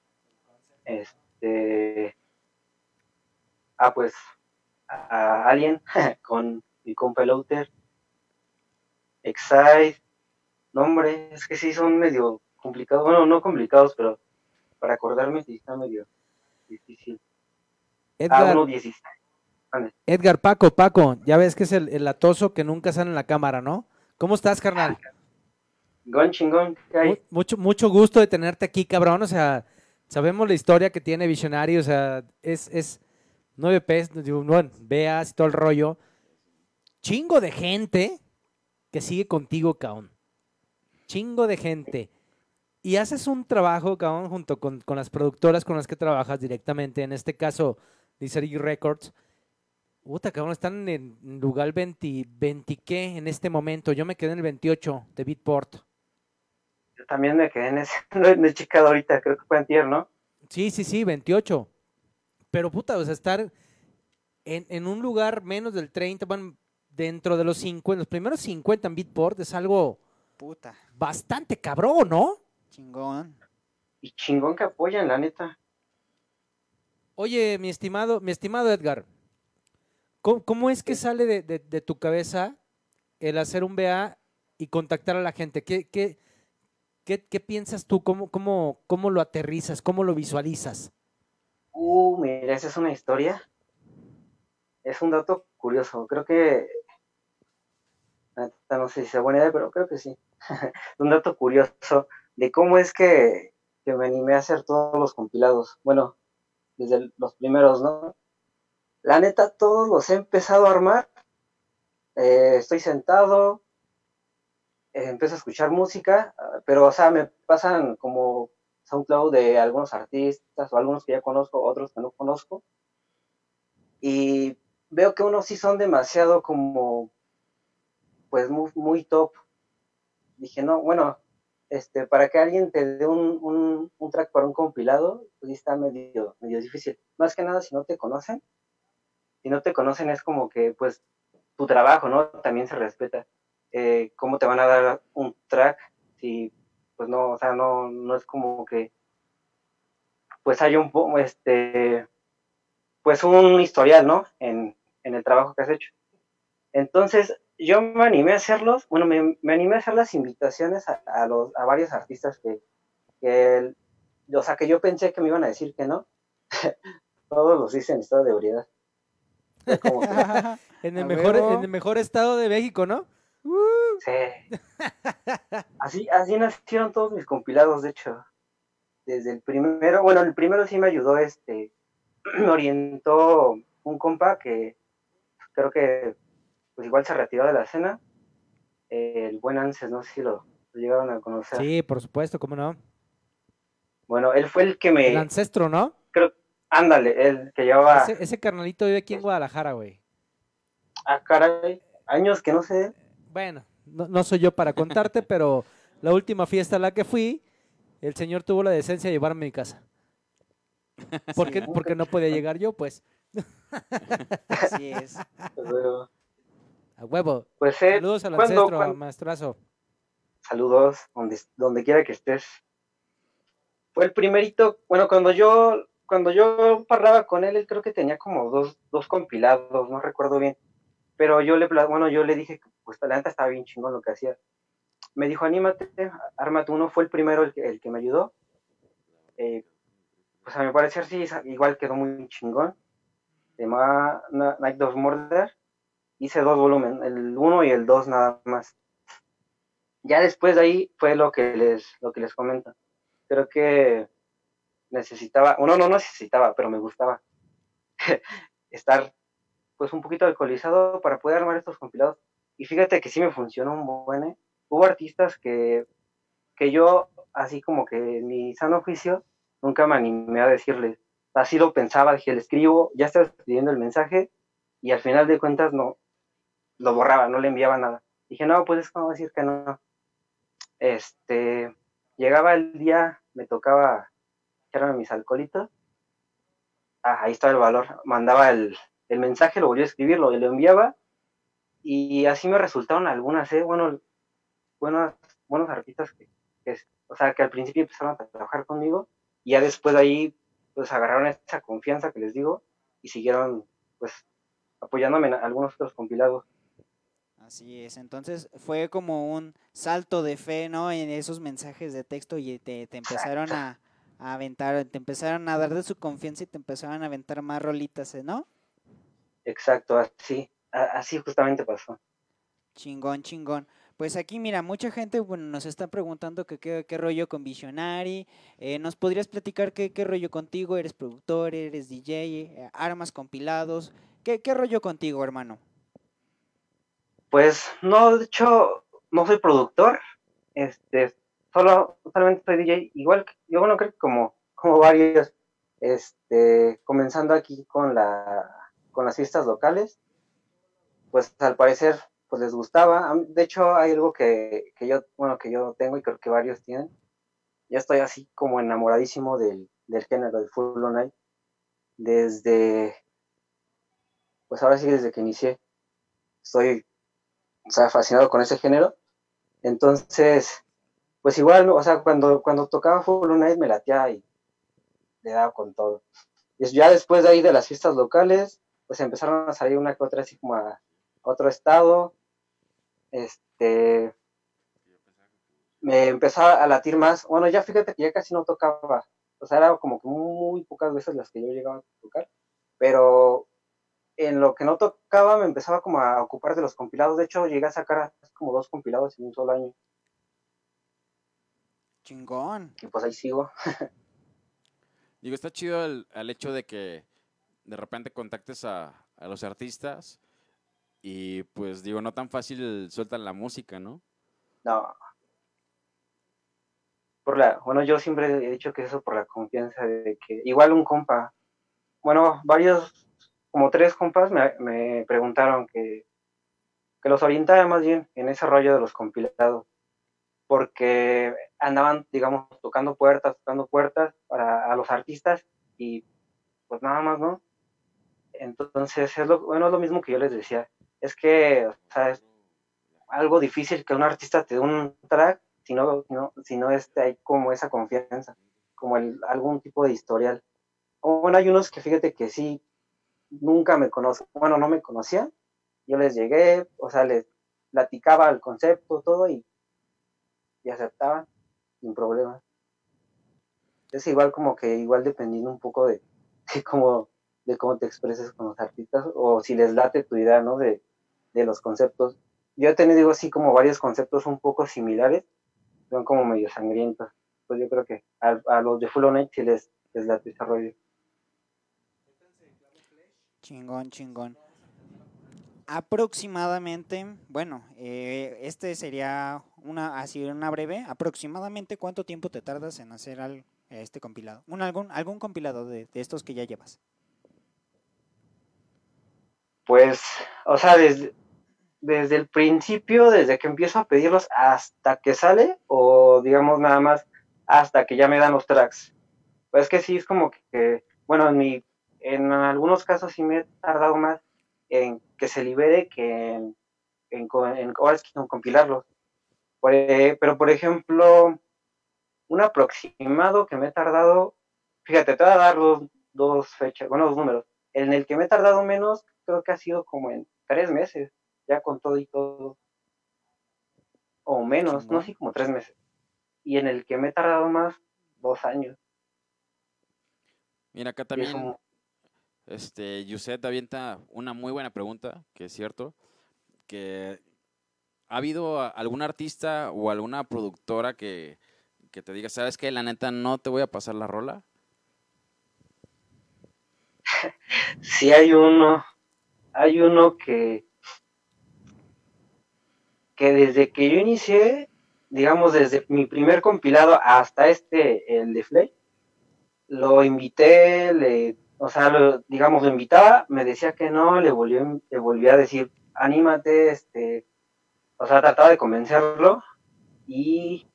pues a Alien con Pelouter, Excite. No, hombre, es que sí son medio complicados, bueno, no complicados, pero para acordarme sí está medio difícil. Edgar, 1.16. Edgar, Paco, ya ves que es el atoso que nunca sale en la cámara, ¿no? ¿Cómo estás, carnal? Chingón, ¿qué hay? Mucho gusto de tenerte aquí, cabrón, o sea, sabemos la historia que tiene Visionary, o sea, es 9 pesos, bueno, veas todo el rollo, chingo de gente que sigue contigo, cabrón, chingo de gente, y haces un trabajo, cabrón, junto con las productoras con las que trabajas directamente, en este caso, Lizard Records. Puta, cabrón, están en lugar 20, ¿qué? En este momento. Yo me quedé en el 28 de Beatport. Yo también me quedé en ese, no he checado ahorita, creo que fue antier, ¿no? Sí, 28. Pero puta, o sea, estar en un lugar menos del 30, bueno, dentro de los 50, los primeros 50 en Beatport es algo Puta, bastante cabrón, ¿no? chingón. Y chingón que apoyan, la neta. Oye, mi estimado Edgar, ¿cómo es que sale de tu cabeza el hacer un BA y contactar a la gente? ¿Qué piensas tú? ¿Cómo lo aterrizas? ¿Cómo lo visualizas? Mira, esa es una historia. Es un dato curioso. Creo que, no sé si sea buena idea, pero creo que sí. Un dato curioso de cómo es que me animé a hacer todos los compilados. Bueno, desde los primeros, ¿no? La neta, todos los he empezado a armar. Estoy sentado, empiezo a escuchar música, pero, o sea, me pasan como SoundCloud de algunos artistas o algunos que ya conozco, otros que no conozco. Y veo que unos sí son demasiado como, pues, muy, muy top. Dije, no, bueno, para que alguien te dé un track para un compilado, pues está medio difícil. Más que nada, si no te conocen es como que, pues, tu trabajo, ¿no? También se respeta. ¿Cómo te van a dar un track si, pues, no, o sea, no es como que, pues, hay pues, un historial, ¿no? En el trabajo que has hecho. Entonces, yo me animé a hacerlos, bueno, me animé a hacer las invitaciones a varios artistas que, o sea, que yo pensé que me iban a decir que no. Todos los hice en estado de ebriedad. Fue como que, En A en huevo. el mejor estado de México, ¿no? sí. Así nacieron todos mis compilados, de hecho. Desde el primero, bueno, el primero sí me ayudó, me orientó un compa que creo que pues igual se retiró de la escena, el buen Anses, no sé si lo llegaron a conocer. Sí, por supuesto, ¿cómo no? Bueno, él fue el que El me, ancestro, ¿no? creo, ándale, el que llevaba, Ese carnalito vive aquí en Guadalajara, güey. caray, años que no sé. Bueno, no soy yo para contarte, pero la última fiesta a la que fui, el señor tuvo la decencia de llevarme a mi casa. ¿Por qué? Sí, Porque no podía llegar yo, pues. así es. Pero, A huevo. pues Saludos al ancestro, a maestrazo. saludos, donde quiera que estés. Fue el primerito, bueno, cuando yo parlaba con él creo que tenía como dos compilados, no recuerdo bien, pero yo le dije que pues la neta estaba bien chingón lo que hacía. Me dijo, anímate, ármate uno, fue el primero el que me ayudó. Pues a mi parecer sí, igual quedó muy chingón. Se llamaba Night of Murder. Hice 2 volúmenes, el 1 y el 2 nada más. Ya después de ahí fue lo que les comento. Creo que necesitaba, no necesitaba, pero me gustaba estar pues un poquito alcoholizado para poder armar estos compilados. Y fíjate que sí me funcionó un buen, ¿eh? Hubo artistas que yo, así como que en mi sano juicio, nunca me animé a decirles. Así lo pensaba, dije, le escribo, ya estaba escribiendo el mensaje y al final de cuentas no, lo borraba, no le enviaba nada. Dije, no, pues es como decir que no. Llegaba el día, me tocaba echarme mis alcoholitos. Ahí estaba el valor. Mandaba el mensaje, lo volví a escribir, lo enviaba y así me resultaron algunas, bueno, buenos artistas o sea, que al principio empezaron a trabajar conmigo y ya después de ahí, pues agarraron esa confianza que les digo y siguieron, pues, apoyándome en algunos otros compilados. Así es, entonces fue como un salto de fe, ¿no? En esos mensajes de texto y te empezaron a aventar, te empezaron a dar de su confianza y te empezaron a aventar más rolitas, ¿no? Exacto, así justamente pasó. Chingón, chingón. Pues aquí, mira, mucha gente bueno, nos está preguntando que qué rollo con Visionary. ¿Nos podrías platicar qué rollo contigo? ¿Eres productor? ¿Eres DJ? ¿Armas compilados? ¿Qué rollo contigo, hermano? Pues no, de hecho, no soy productor, solamente soy DJ, igual que, yo bueno, creo que como varios, comenzando aquí con las fiestas locales, pues al parecer, pues les gustaba. De hecho, hay algo que yo tengo y creo que varios tienen. Ya estoy así como enamoradísimo del género del Full Night, pues ahora sí desde que inicié, estoy, o sea, fascinado con ese género. Entonces, pues igual, o sea, cuando tocaba Full Night me latía y le daba con todo. Y ya después de ahí de las fiestas locales, pues empezaron a salir una que otra así como a otro estado. me empezó a latir más. Bueno, ya fíjate que ya casi no tocaba. O sea, era como que muy pocas veces las que yo llegaba a tocar. Pero en lo que no tocaba me empezaba como a ocupar de los compilados. De hecho, llegué a sacar como 2 compilados en un solo año. Chingón. Y pues ahí sigo. Digo, está chido el hecho de que de repente contactes a los artistas y pues digo, no tan fácil sueltan la música, ¿no? No. Bueno, yo siempre he dicho que eso por la confianza de que igual un compa, bueno, varios, como 3 compas me preguntaron que los orientara más bien en ese rollo de los compilados, porque andaban, digamos, tocando puertas para a los artistas y pues nada más, ¿no? Entonces, bueno, es lo mismo que yo les decía, es que, o sea, es algo difícil que un artista te dé un track si no hay como esa confianza, como algún tipo de historial. O bueno, hay unos que fíjate que sí, nunca me conocen, bueno, no me conocían, yo les llegué, o sea, les platicaba el concepto, todo, y aceptaban sin problema. Es igual como que, igual dependiendo un poco de cómo, de cómo te expreses con los artistas, o si les late tu idea, ¿no? De los conceptos. Yo he tenido, digo, así como varios conceptos un poco similares, son como medio sangrientos. Pues yo creo que a los de Full On Night sí les late ese rollo. Chingón, chingón. Aproximadamente, bueno, este sería así una breve. Aproximadamente, ¿cuánto tiempo te tardas en hacer este compilado? Algún compilado de estos que ya llevas. Pues, o sea, desde el principio, desde que empiezo a pedirlos hasta que sale, o digamos nada más hasta que ya me dan los tracks. Pues que sí, es como bueno, en algunos casos sí me he tardado más en que se libere que ahora sí, en compilarlos. Pero, por ejemplo, un aproximado que me he tardado, fíjate, te voy a dar dos fechas, bueno, 2 números. En el que me he tardado menos, creo que ha sido como en 3 meses, ya con todo y todo, o menos, no, Chingón. sí, como 3 meses. Y en el que me he tardado más, 2 años. Mira, acá Y también, eso, Yuset avienta una muy buena pregunta, que es cierto, que ¿ha habido algún artista o alguna productora que te diga, sabes qué, la neta no te voy a pasar la rola? sí hay uno que desde que yo inicié, digamos, desde mi primer compilado hasta el de Flay, lo invité, o sea, digamos, lo invitaba, me decía que no, le volví a decir, anímate, o sea, trataba de convencerlo y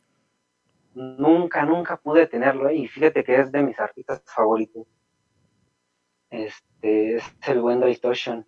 nunca pude tenerlo, y fíjate que es de mis artistas favoritos. Es el buen Distortion.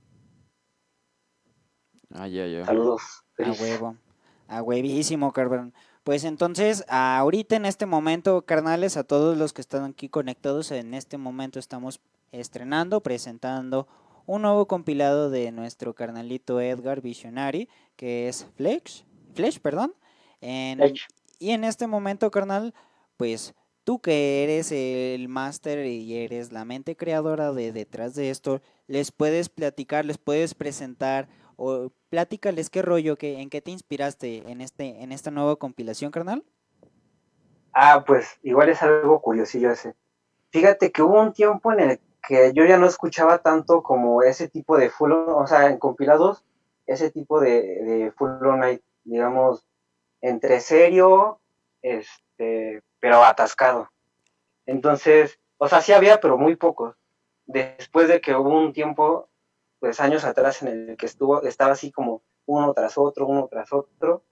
Ah, ya. Saludos, A Chris. huevo. A huevísimo, carnal. Pues entonces, ahorita en este momento, carnales, a todos los que están aquí conectados, en este momento estamos presentando un nuevo compilado de nuestro carnalito Edgar Visionary, que es Flesh, perdón. Hecho. Y en este momento, carnal, pues tú que eres el máster y eres la mente creadora de detrás de esto, les puedes platicar, les puedes presentar o platícales qué rollo, en qué te inspiraste en esta nueva compilación, carnal. Pues igual es algo curiosillo ese. Fíjate que hubo un tiempo en el que yo ya no escuchaba tanto como ese tipo de o sea, en compilados, ese tipo de Full On Night, digamos, entre serio, pero atascado. Entonces, o sea, sí había, pero muy pocos. Después de que hubo un tiempo, pues años atrás, en el que estaba así como uno tras otro,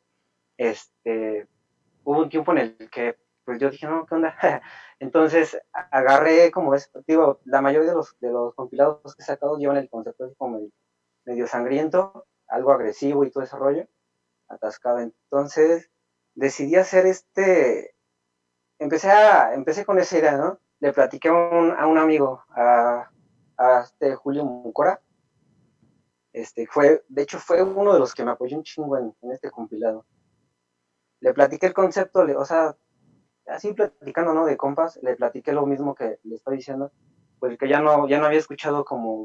hubo un tiempo en el que pues yo dije, no, ¿qué onda? Entonces agarré como digo, la mayoría de los compilados que he sacado llevan el concepto así como medio sangriento, algo agresivo y todo ese rollo, atascado. Entonces decidí hacer empecé con esa idea, ¿no? Le platiqué a un amigo, a Julio Mucora, De hecho, fue uno de los que me apoyó un chingo en este compilado. Le platiqué el concepto, o sea, así platicando, ¿no? De compas, le platiqué lo mismo que le estoy diciendo, pues que ya no había escuchado como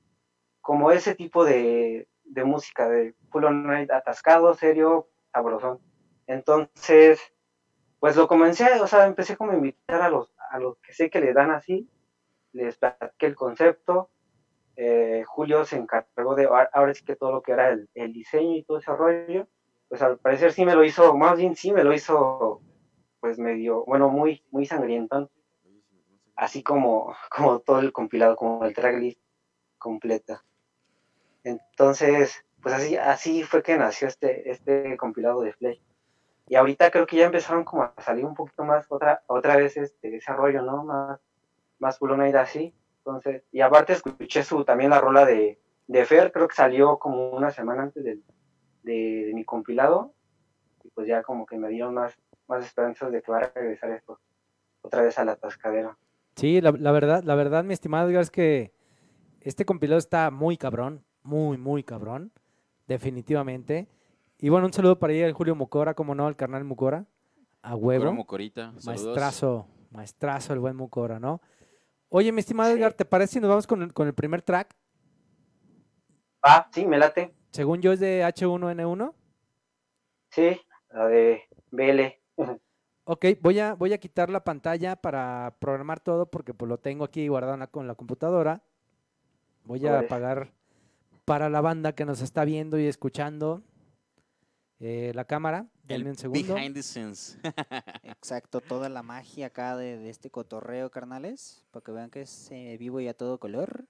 ese tipo de música, de Full On Night atascado, serio, sabrosón. Entonces, pues lo comencé, o sea, empecé como a invitar a los que sé que le dan así, les platiqué el concepto. Julio se encargó de ahora sí que todo lo que era el diseño y todo ese rollo, pues al parecer sí me lo hizo, más bien sí me lo hizo, pues medio, bueno, muy, muy sangrientón, así como todo el compilado, como el tracklist completa. Entonces, pues así fue que nació este compilado de Flesh. Y ahorita creo que ya empezaron como a salir un poquito más otra vez ese rollo, ¿no? Más Full On Night así. Entonces, y aparte escuché también la rola de Fer, creo que salió como una semana antes de mi compilado, y pues ya como que me dieron más esperanzas de que va a regresar esto otra vez a la atascadera. Sí, la verdad, mi estimado Edgar, es que este compilado está muy cabrón, muy cabrón, definitivamente. Y bueno, un saludo para el Julio Mucora, como no, al carnal Mucora, a huevo. Puro Mucorita, saludos. Maestrazo el buen Mucora, ¿no? Oye, mi estimado Edgar, ¿te parece si nos vamos con el primer track? Sí, me late. Según yo es de H1N1. Sí, la de BL. Ok, voy a quitar la pantalla para programar todo porque pues lo tengo aquí guardado con la computadora. Voy a apagar para la banda que nos está viendo y escuchando la cámara. Denme un segundo. Behind the scenes. Exacto, toda la magia acá de este cotorreo, carnales, para que vean que es vivo y a todo color.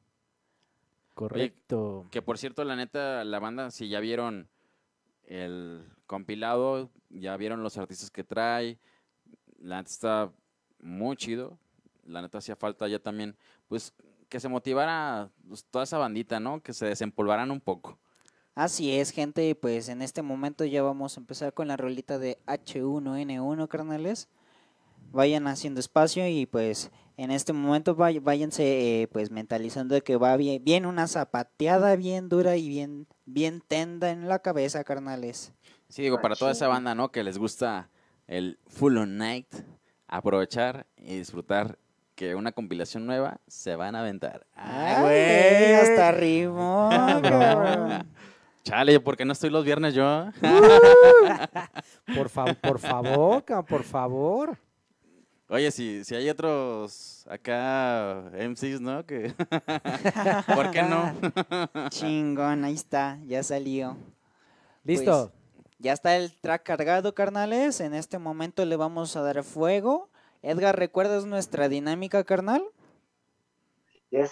Correcto. Oye, que por cierto, la neta, la banda, si ya vieron el compilado, ya vieron los artistas que trae, la neta está muy chido. La neta hacía falta ya también, pues, que se motivara pues, toda esa bandita, ¿no? Que se desempolvaran un poco. Así es, gente, pues en este momento ya vamos a empezar con la rolita de H1N1, carnales. Vayan haciendo espacio y pues en este momento váyanse pues mentalizando de que va bien una zapateada bien dura y bien tenda en la cabeza, carnales. Sí, digo, para toda esa banda, ¿no? Que les gusta el Full On Night, aprovechar y disfrutar que una compilación nueva se van a aventar. ¡Ay, güey! Hasta rimó, cabrón. Chale, ¿por qué no estoy los viernes yo? Por favor, por favor. Oye, si hay otros acá MCs, ¿no? Que ¿por qué no? Chingón, ahí está, ya salió. Listo. Pues, ya está el track cargado, carnales. En este momento le vamos a dar fuego. Edgar, ¿recuerdas nuestra dinámica, carnal? Yes.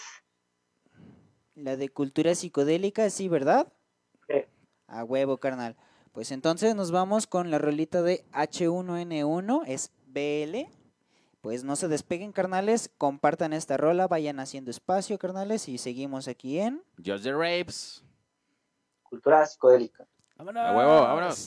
La de cultura psicodélica, sí, ¿verdad? Sí. A huevo, carnal. Pues entonces nos vamos con la rolita de H1N1, es BL. Pues no se despeguen, carnales, compartan esta rola, vayan haciendo espacio, carnales, y seguimos aquí en... Just the Rapes. Cultura psicodélica. ¡Vámonos! A huevo, vámonos.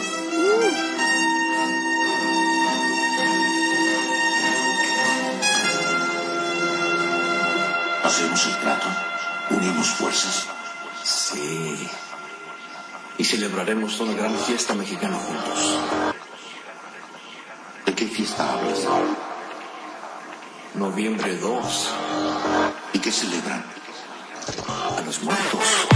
Hacemos el trato, unimos fuerzas. Sí. Y celebraremos una gran fiesta mexicana juntos. ¿De qué fiesta hablas? Noviembre 2. ¿Y qué celebran? A los muertos.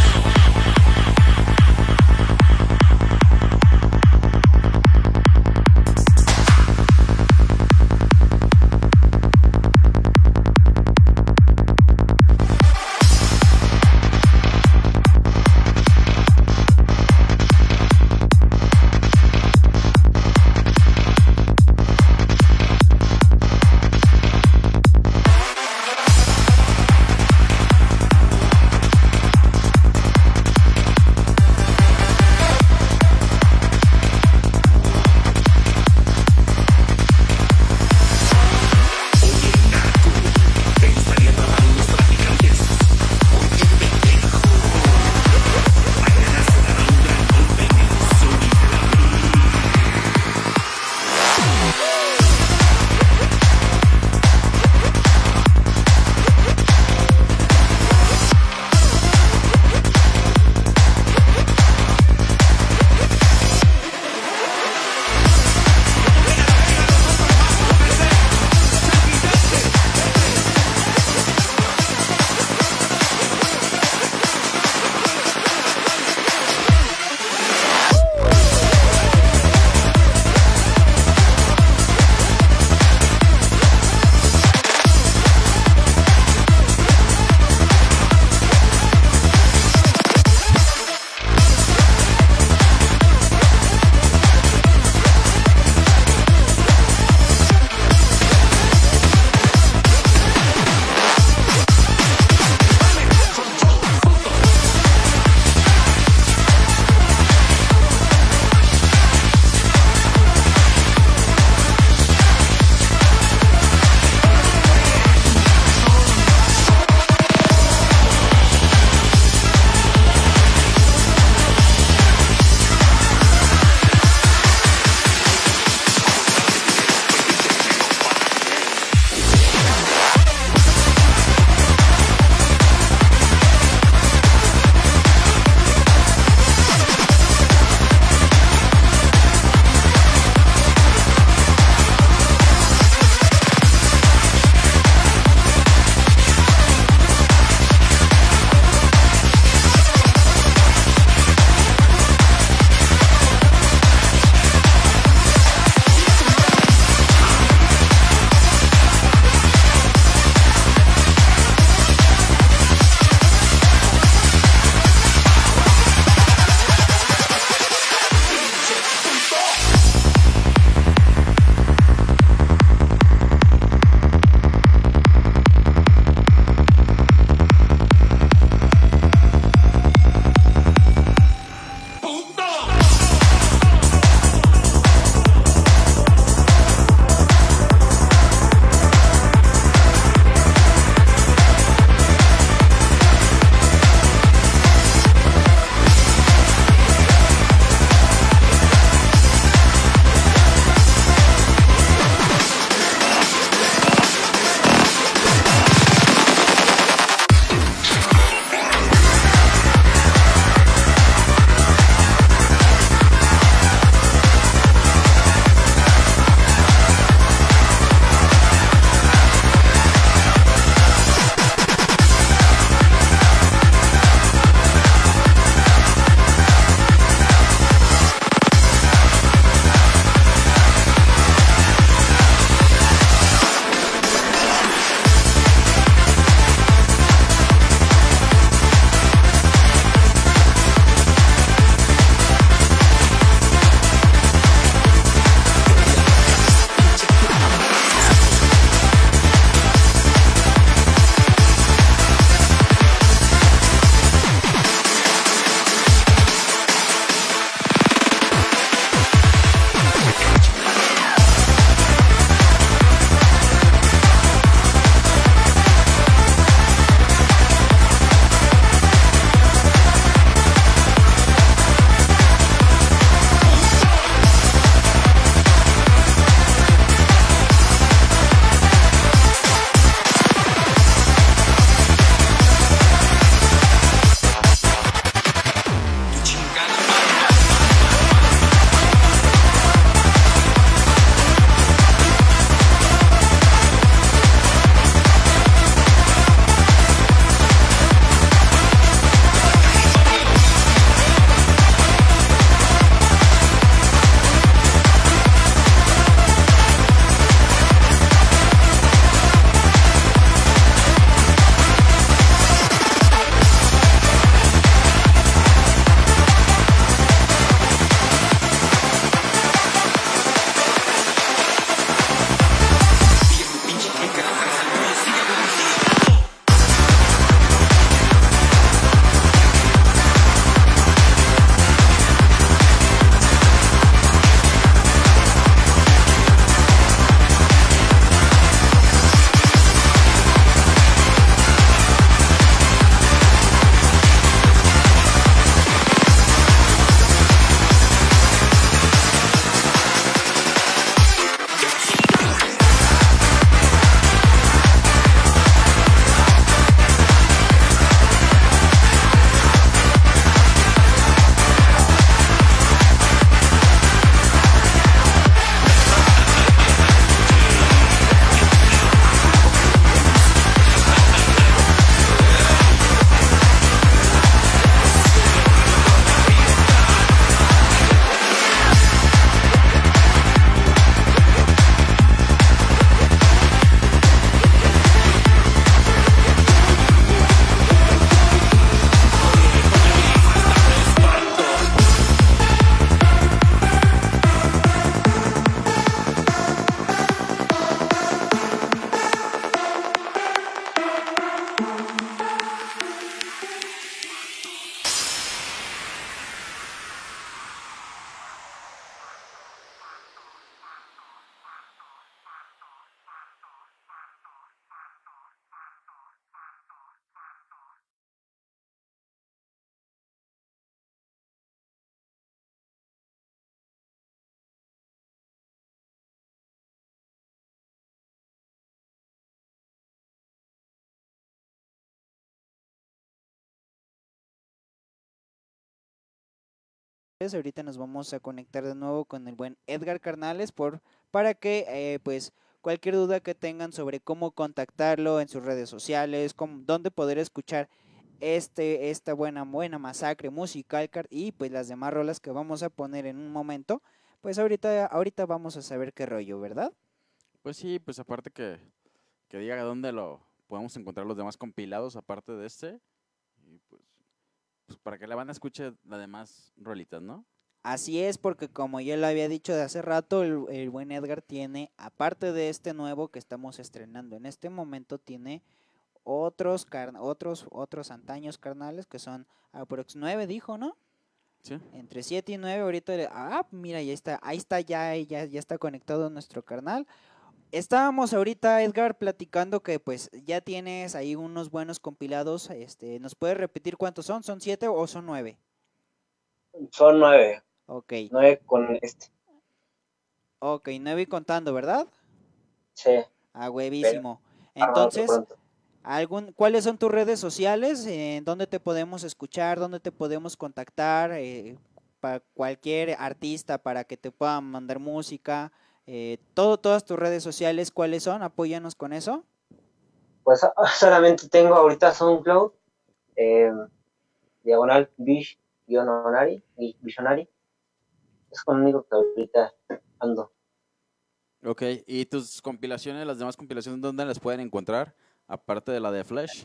Ahorita nos vamos a conectar de nuevo con el buen Edgar Carnales para que pues cualquier duda que tengan sobre cómo contactarlo en sus redes sociales, dónde poder escuchar esta buena masacre musical y pues las demás rolas que vamos a poner en un momento, pues ahorita vamos a saber qué rollo, ¿verdad? Pues sí, pues aparte que diga dónde lo podemos encontrar los demás compilados aparte de este. Y pues para que la banda escuche las demás rolitas, ¿no? Así es, porque como ya lo había dicho de hace rato, el buen Edgar tiene, aparte de este nuevo que estamos estrenando en este momento, tiene otros antaños carnales que son aprox 9, dijo, ¿no? Sí. Entre 7 y 9 ahorita. Mira, ahí está ya está conectado nuestro carnal. Estábamos ahorita, Edgar, platicando que pues ya tienes ahí unos buenos compilados. ¿Nos puedes repetir cuántos son? ¿Son 7 o son 9? Son 9. Ok. 9 con este. Ok, 9 y contando, ¿verdad? Sí. Huevísimo. Armado Entonces, pronto. ¿cuáles son tus redes sociales? ¿Dónde te podemos escuchar? ¿Dónde te podemos contactar? Para cualquier artista, para que te puedan mandar música. Todas tus redes sociales, ¿cuáles son? Apóyanos con eso. Pues solamente tengo ahorita SoundCloud, diagonal Visionary. Es conmigo que ahorita ando. Ok, ¿y tus compilaciones, las demás compilaciones, dónde las pueden encontrar? Aparte de la de Flash.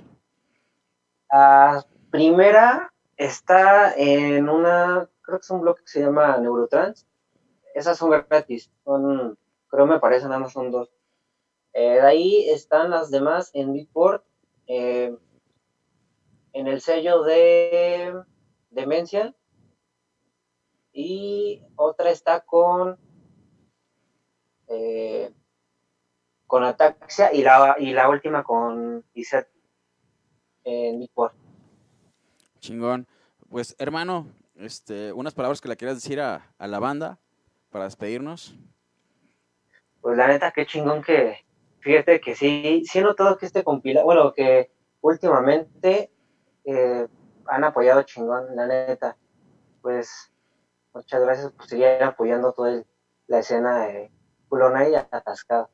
Primera está en creo que es un blog que se llama Neurotrans. Esas son gratis, creo me parece nada más son 2. De ahí están las demás en Beatport, en el sello de Demencia, y otra está con Ataxia, y la última con Iset en Beatport. Chingón. Pues, hermano, unas palabras que le quieras decir a la banda para despedirnos. Pues la neta, qué chingón que, fíjate que sí he notado que que últimamente han apoyado chingón, la neta. Pues muchas gracias por seguir apoyando toda la escena de Culona y Atascado.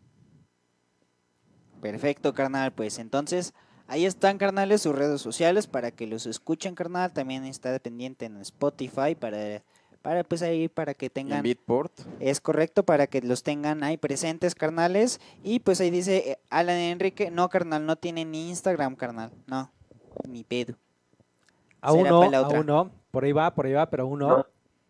Perfecto, carnal. Pues entonces, ahí están, carnales, sus redes sociales para que los escuchen, carnal. También está dependiente en Spotify para pues ahí para que tengan. En Beatport. Es correcto, para que los tengan ahí presentes, carnales. Y pues ahí dice Alan Enrique, no, carnal, no tiene ni Instagram, carnal. No, ni pedo. Aún Será no, para la otra. aún no. Por ahí va, pero aún no. No.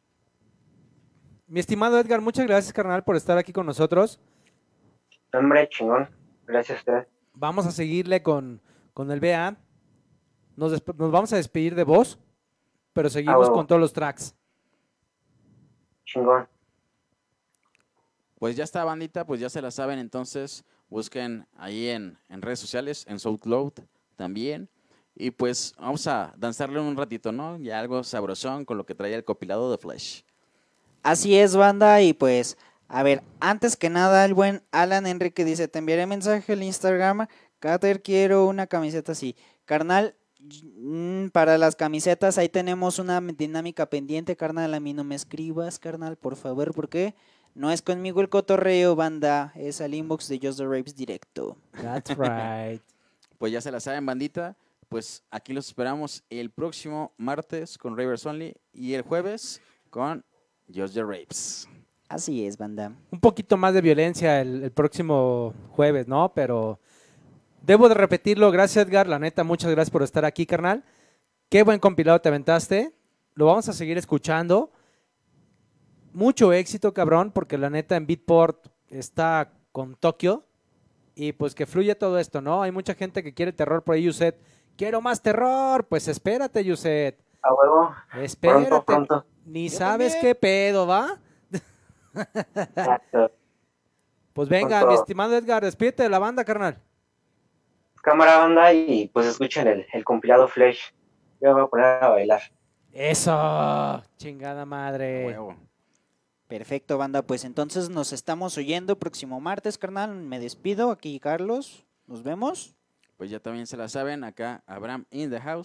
Mi estimado Edgar, muchas gracias, carnal, por estar aquí con nosotros. Hombre, chingón. Gracias a usted. Vamos a seguirle con el BA. Nos vamos a despedir de vos, pero seguimos huevo. con todos los tracks. Chingón. Pues ya está, bandita, pues ya se la saben, entonces busquen ahí en redes sociales, en SoundCloud también. Y pues vamos a danzarle un ratito, ¿no? Ya algo sabrosón con lo que traía el compilado de Flash. Así es, banda, y pues, a ver, antes que nada, el buen Alan Enrique dice, te enviaré mensaje al Instagram, Cater, quiero una camiseta así. Carnal, para las camisetas, ahí tenemos una dinámica pendiente, carnal, a mí no me escribas, carnal, por favor, porque no es conmigo el cotorreo, banda, es al inbox de Just the Rapes directo. That's right. Pues ya se la saben, bandita, pues aquí los esperamos el próximo martes con Ravers Only y el jueves con Just the Rapes. Así es, banda. Un poquito más de violencia el próximo jueves, ¿no? Pero debo de repetirlo. Gracias, Edgar. La neta, muchas gracias por estar aquí, carnal. Qué buen compilado te aventaste. Lo vamos a seguir escuchando. Mucho éxito, cabrón, porque la neta en Beatport está con Tokio. Y pues que fluya todo esto, ¿no? Hay mucha gente que quiere terror por ahí, Yuset. ¡Quiero más terror! Pues espérate, Yuset. A huevo. Espérate. Pronto. Ni Yo sabes también. qué pedo, ¿va? Exacto. Pues venga, Pronto. mi estimado Edgar, despídete de la banda, carnal. Cámara, banda, y pues escuchen el compilado Flash. Yo me voy a poner a bailar. Eso, chingada madre. Huevo. Perfecto, banda, pues entonces nos estamos oyendo próximo martes, carnal. Me despido, aquí Carlos, nos vemos. Pues ya también se la saben, acá Abraham in the house.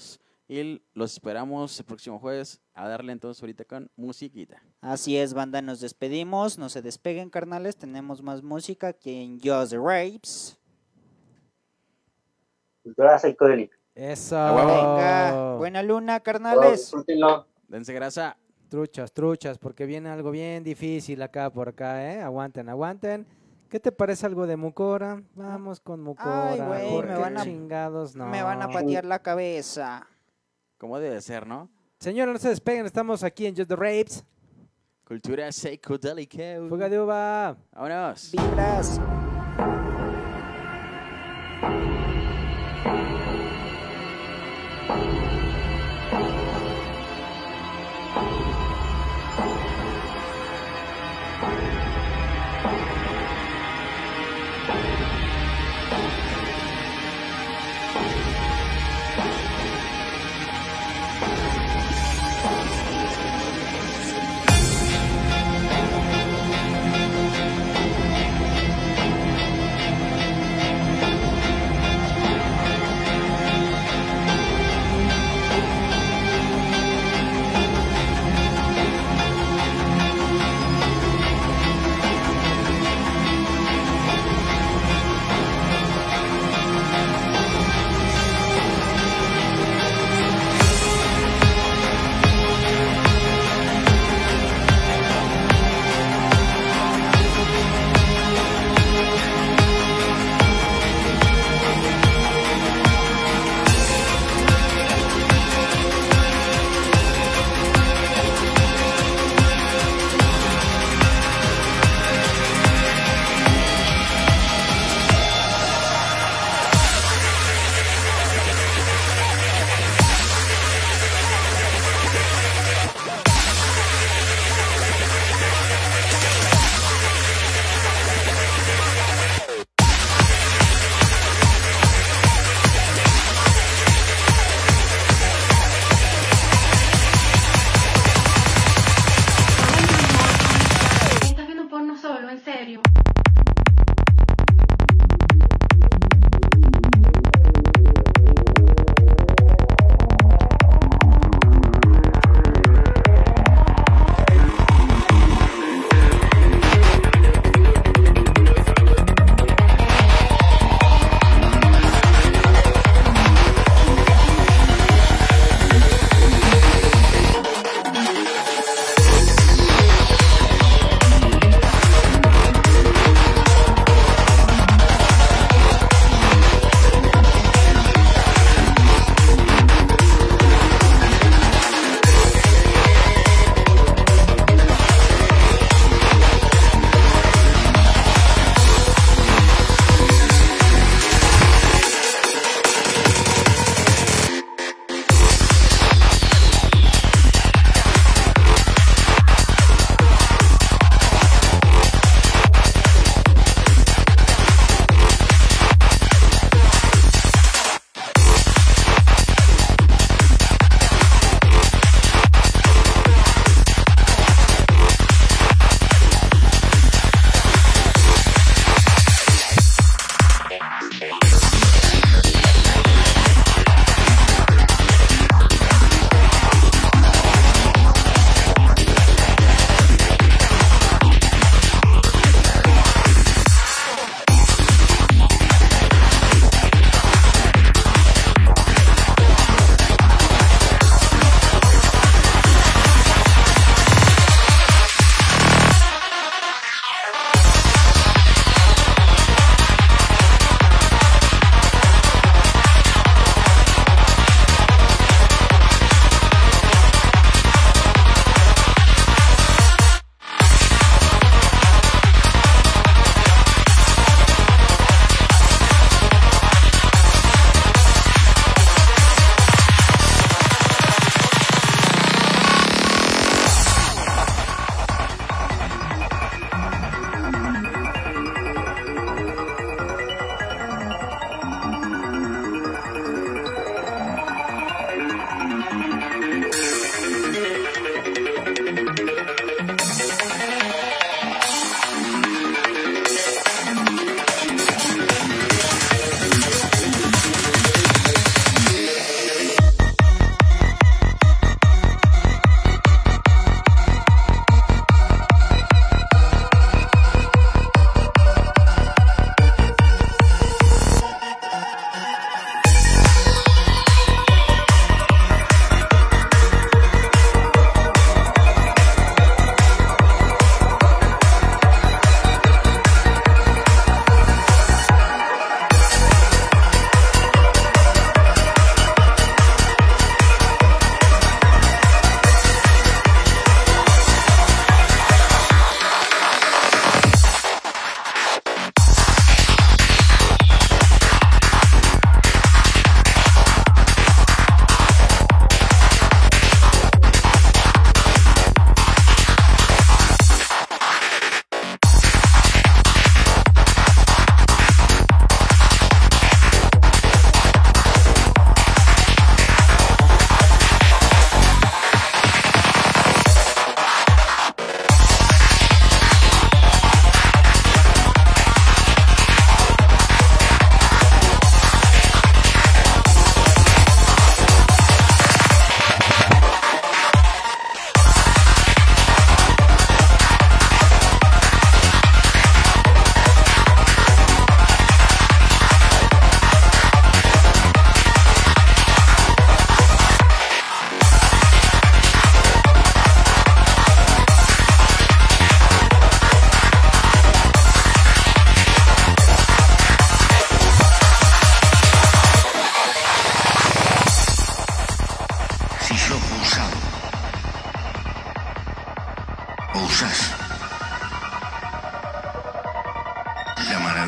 Y los esperamos el próximo jueves a darle entonces ahorita con musiquita. Así es, banda, nos despedimos. No se despeguen, carnales. Tenemos más música aquí en Just the Rapes. Cultura psicodélica. Eso. Venga, buena luna, carnales. Disfrútenlo. Dense grasa. Truchas, porque viene algo bien difícil acá por acá, ¿eh? Aguanten. ¿Qué te parece algo de Mucora? Vamos con Mucora. Ay, güey, ¿Por me qué van a- chingados no? Me van a patear la cabeza. Como debe ser, ¿no? Señores, no se despeguen, estamos aquí en Just the Rapes. Cultura psicodélica. Fuga de uva. Vámonos. Vibras.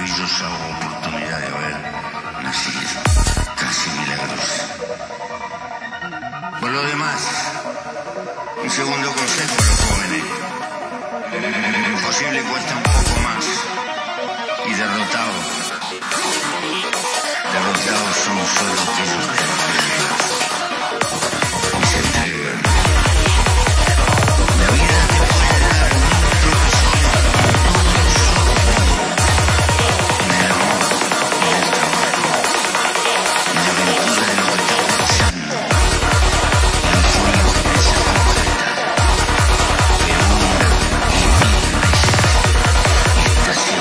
maravillosa oportunidad de haber nacido, casi milagrosa. Por lo demás, un segundo consejo a los jóvenes. Lo imposible cuesta un poco más. Y derrotados son solo aquellos que no pierden y se entregan. La vida te puede dar muchos en el amor, en el trabajo, en la aventura de lo que estás pensando, en los sueños que pensás concretar. Pero una y mil veces estás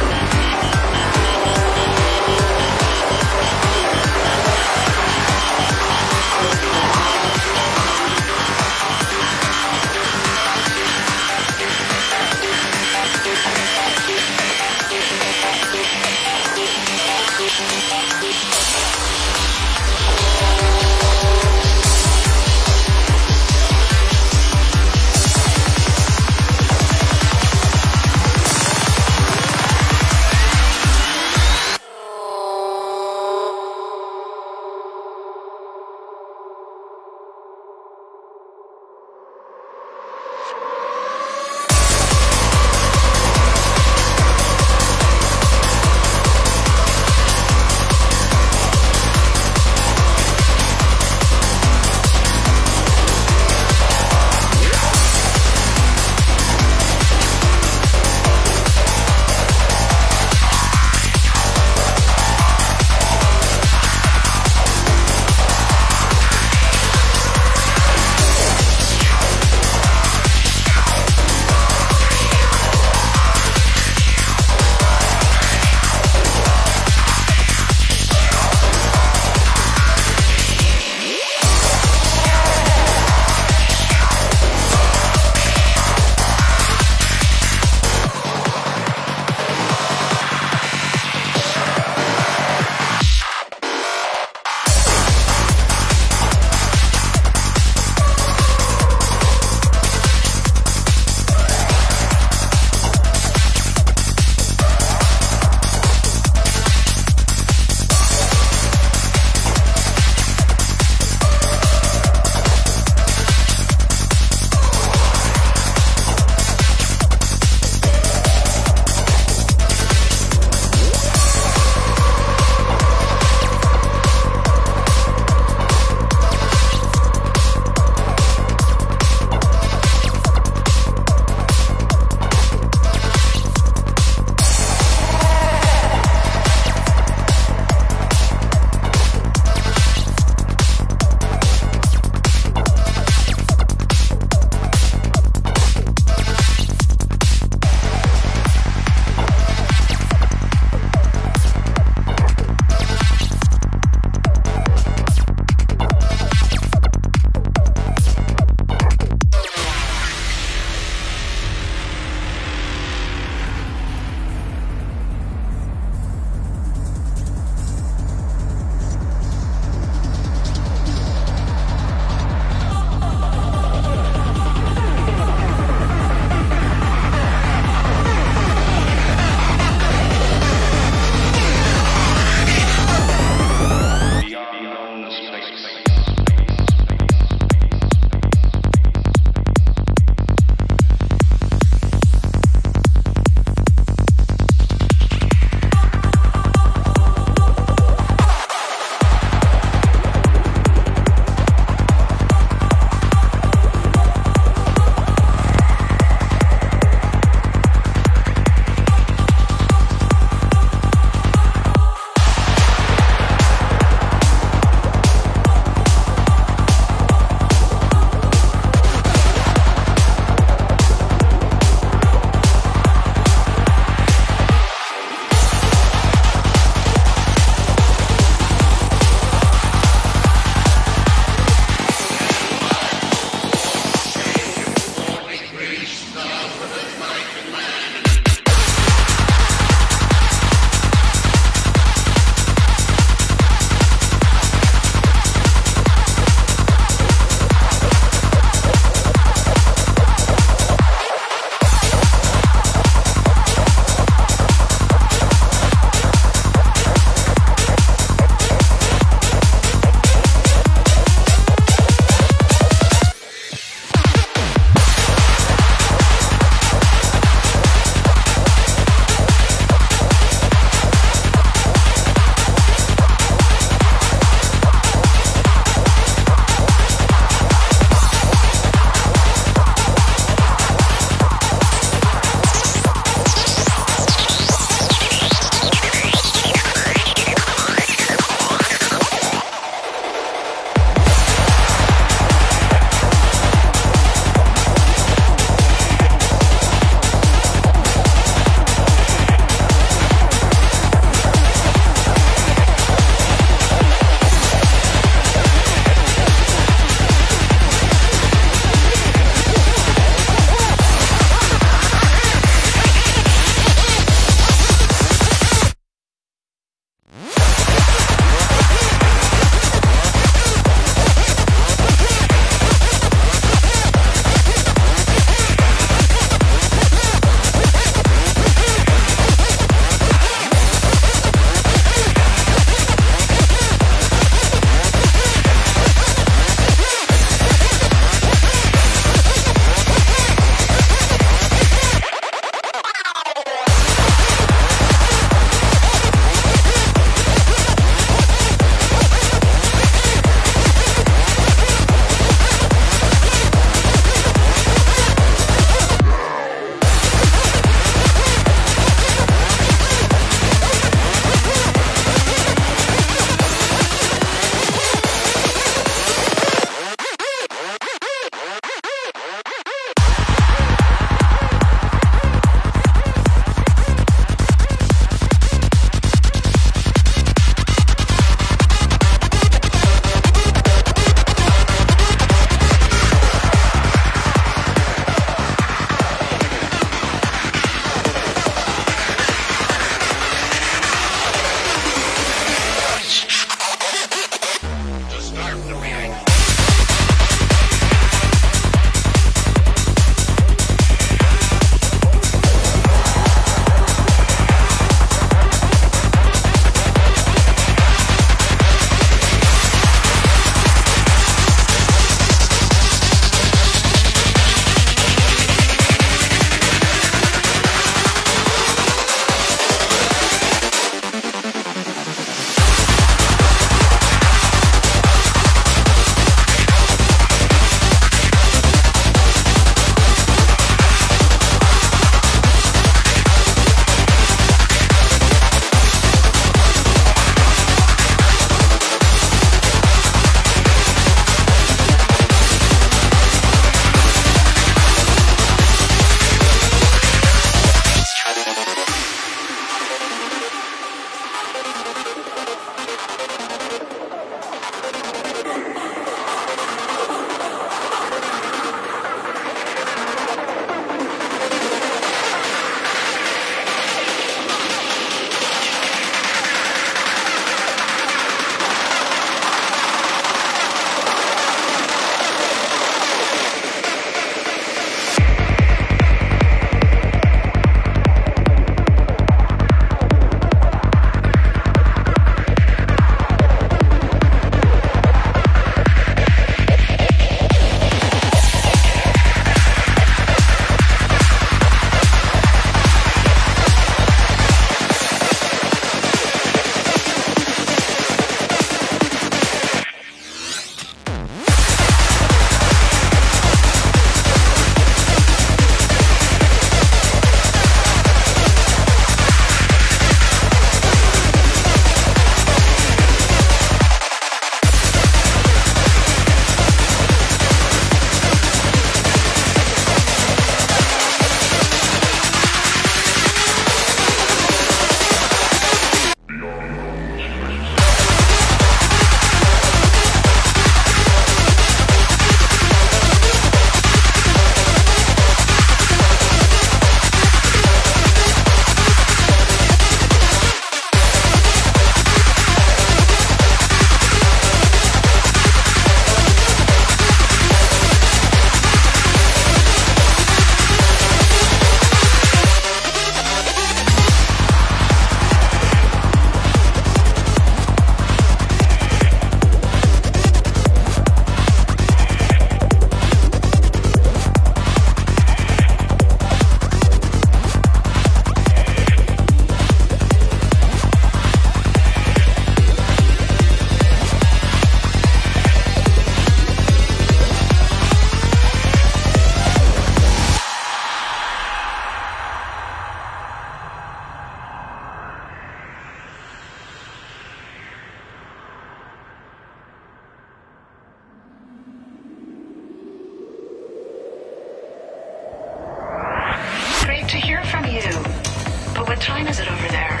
time is it over there?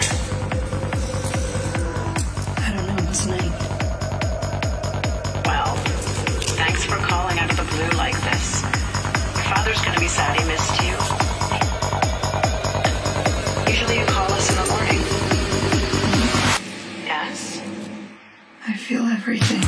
I don't know. It's night. Well, thanks for calling out of the blue like this. Your father's gonna be sad he missed you. Usually you call us in the morning. Yes? I feel everything.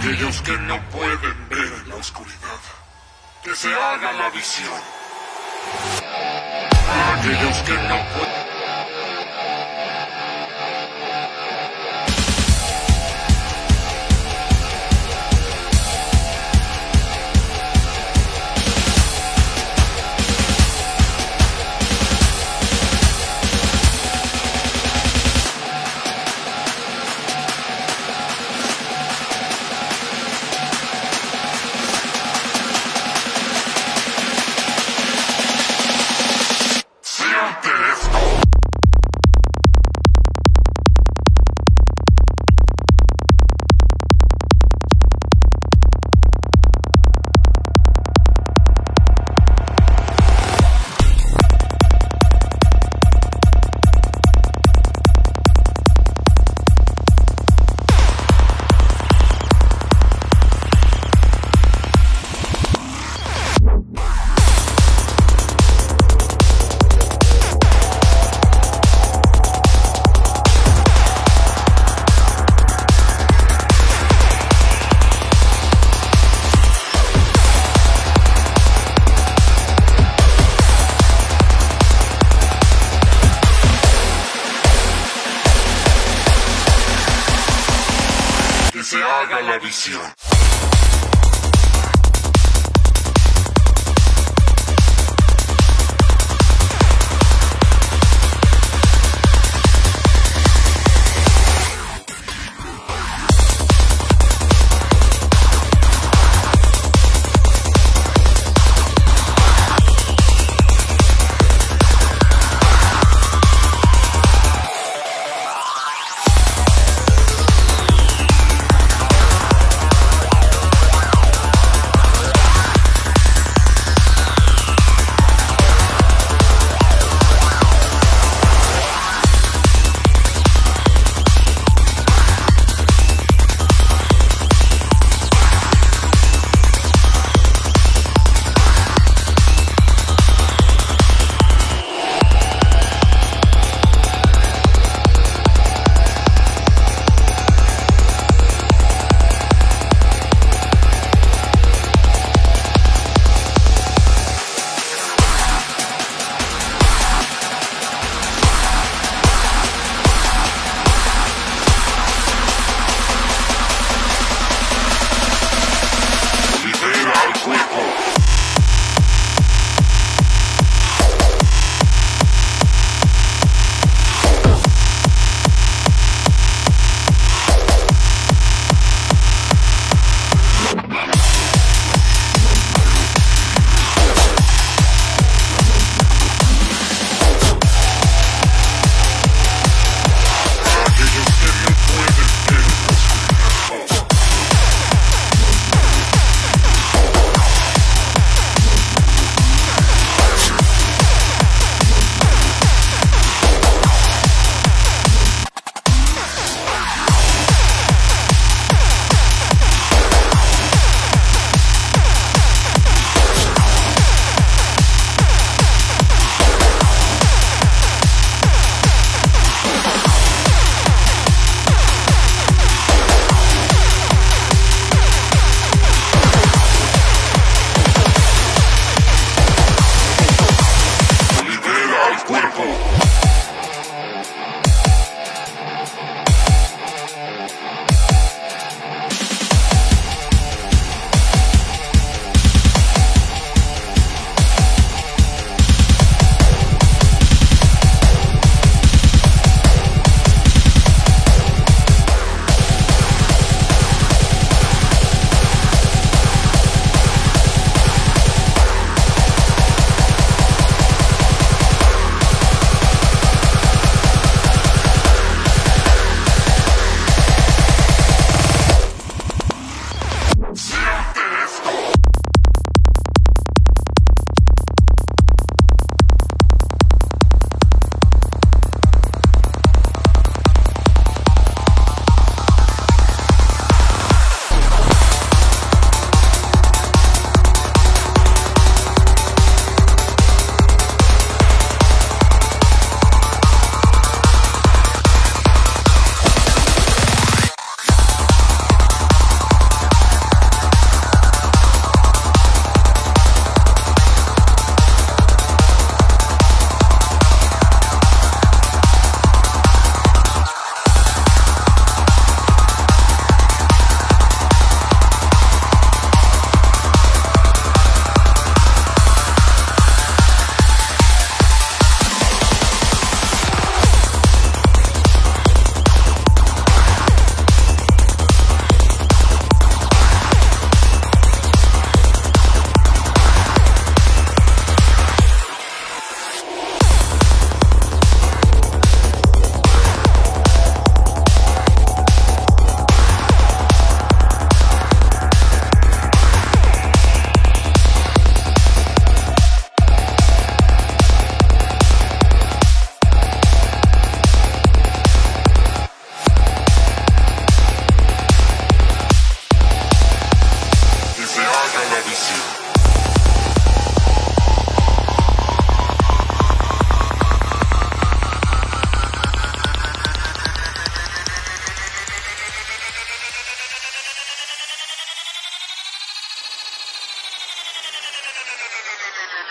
aquellos que no pueden ver en la oscuridad, que se haga la visión. Para aquellos que no pueden... se haga la visión.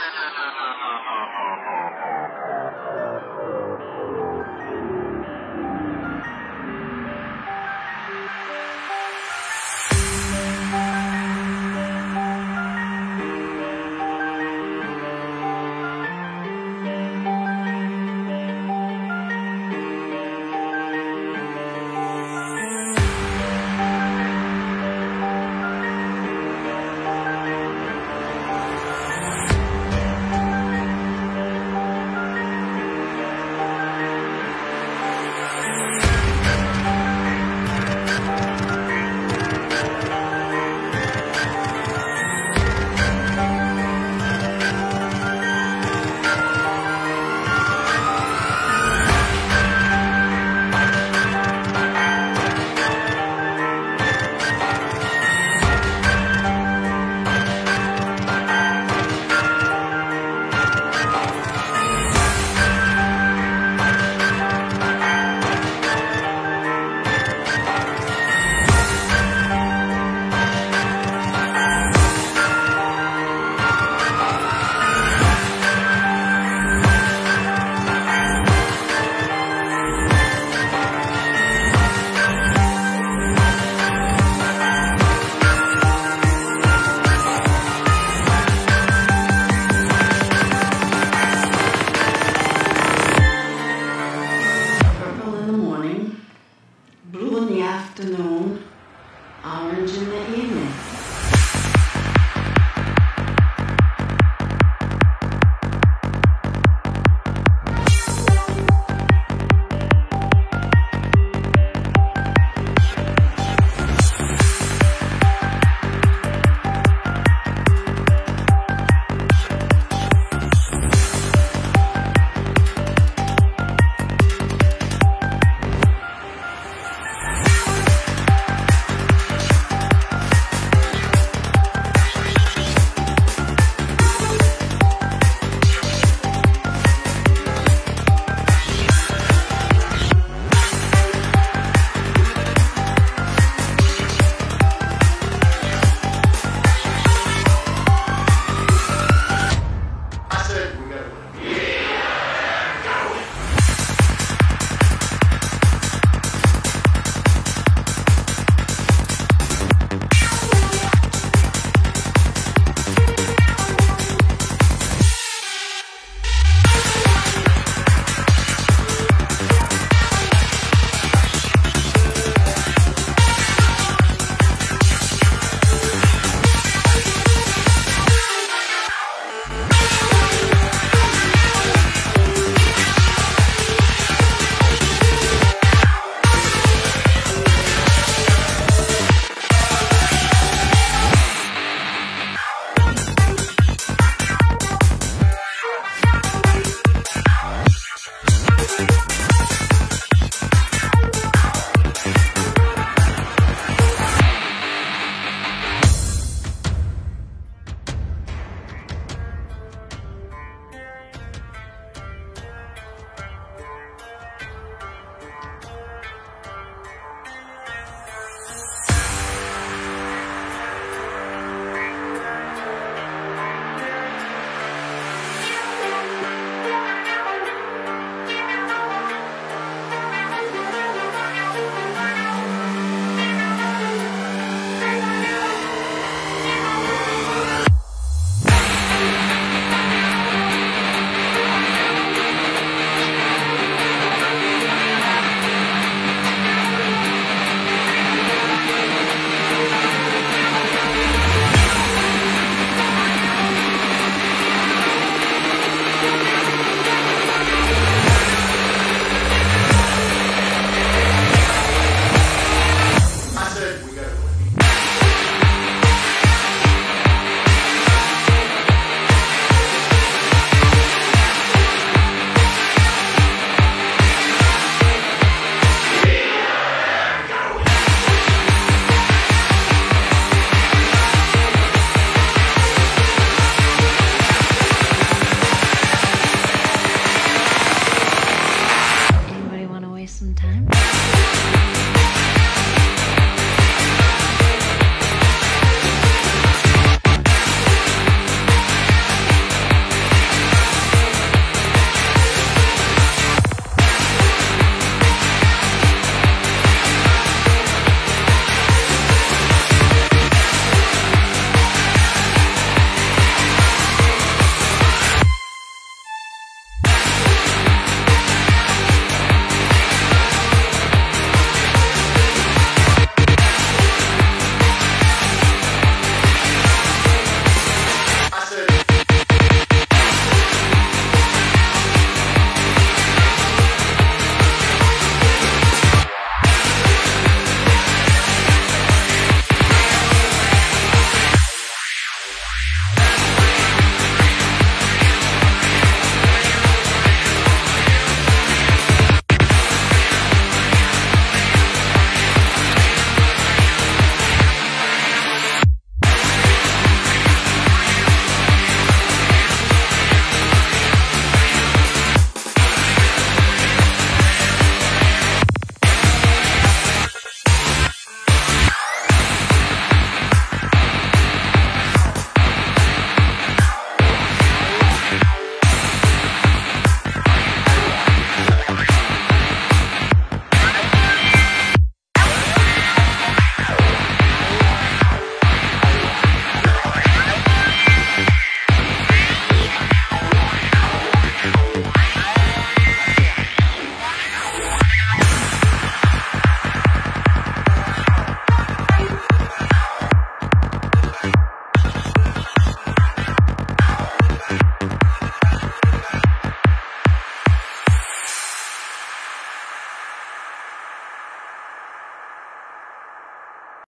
Purple in the morning, blue in the afternoon, orange in the evening.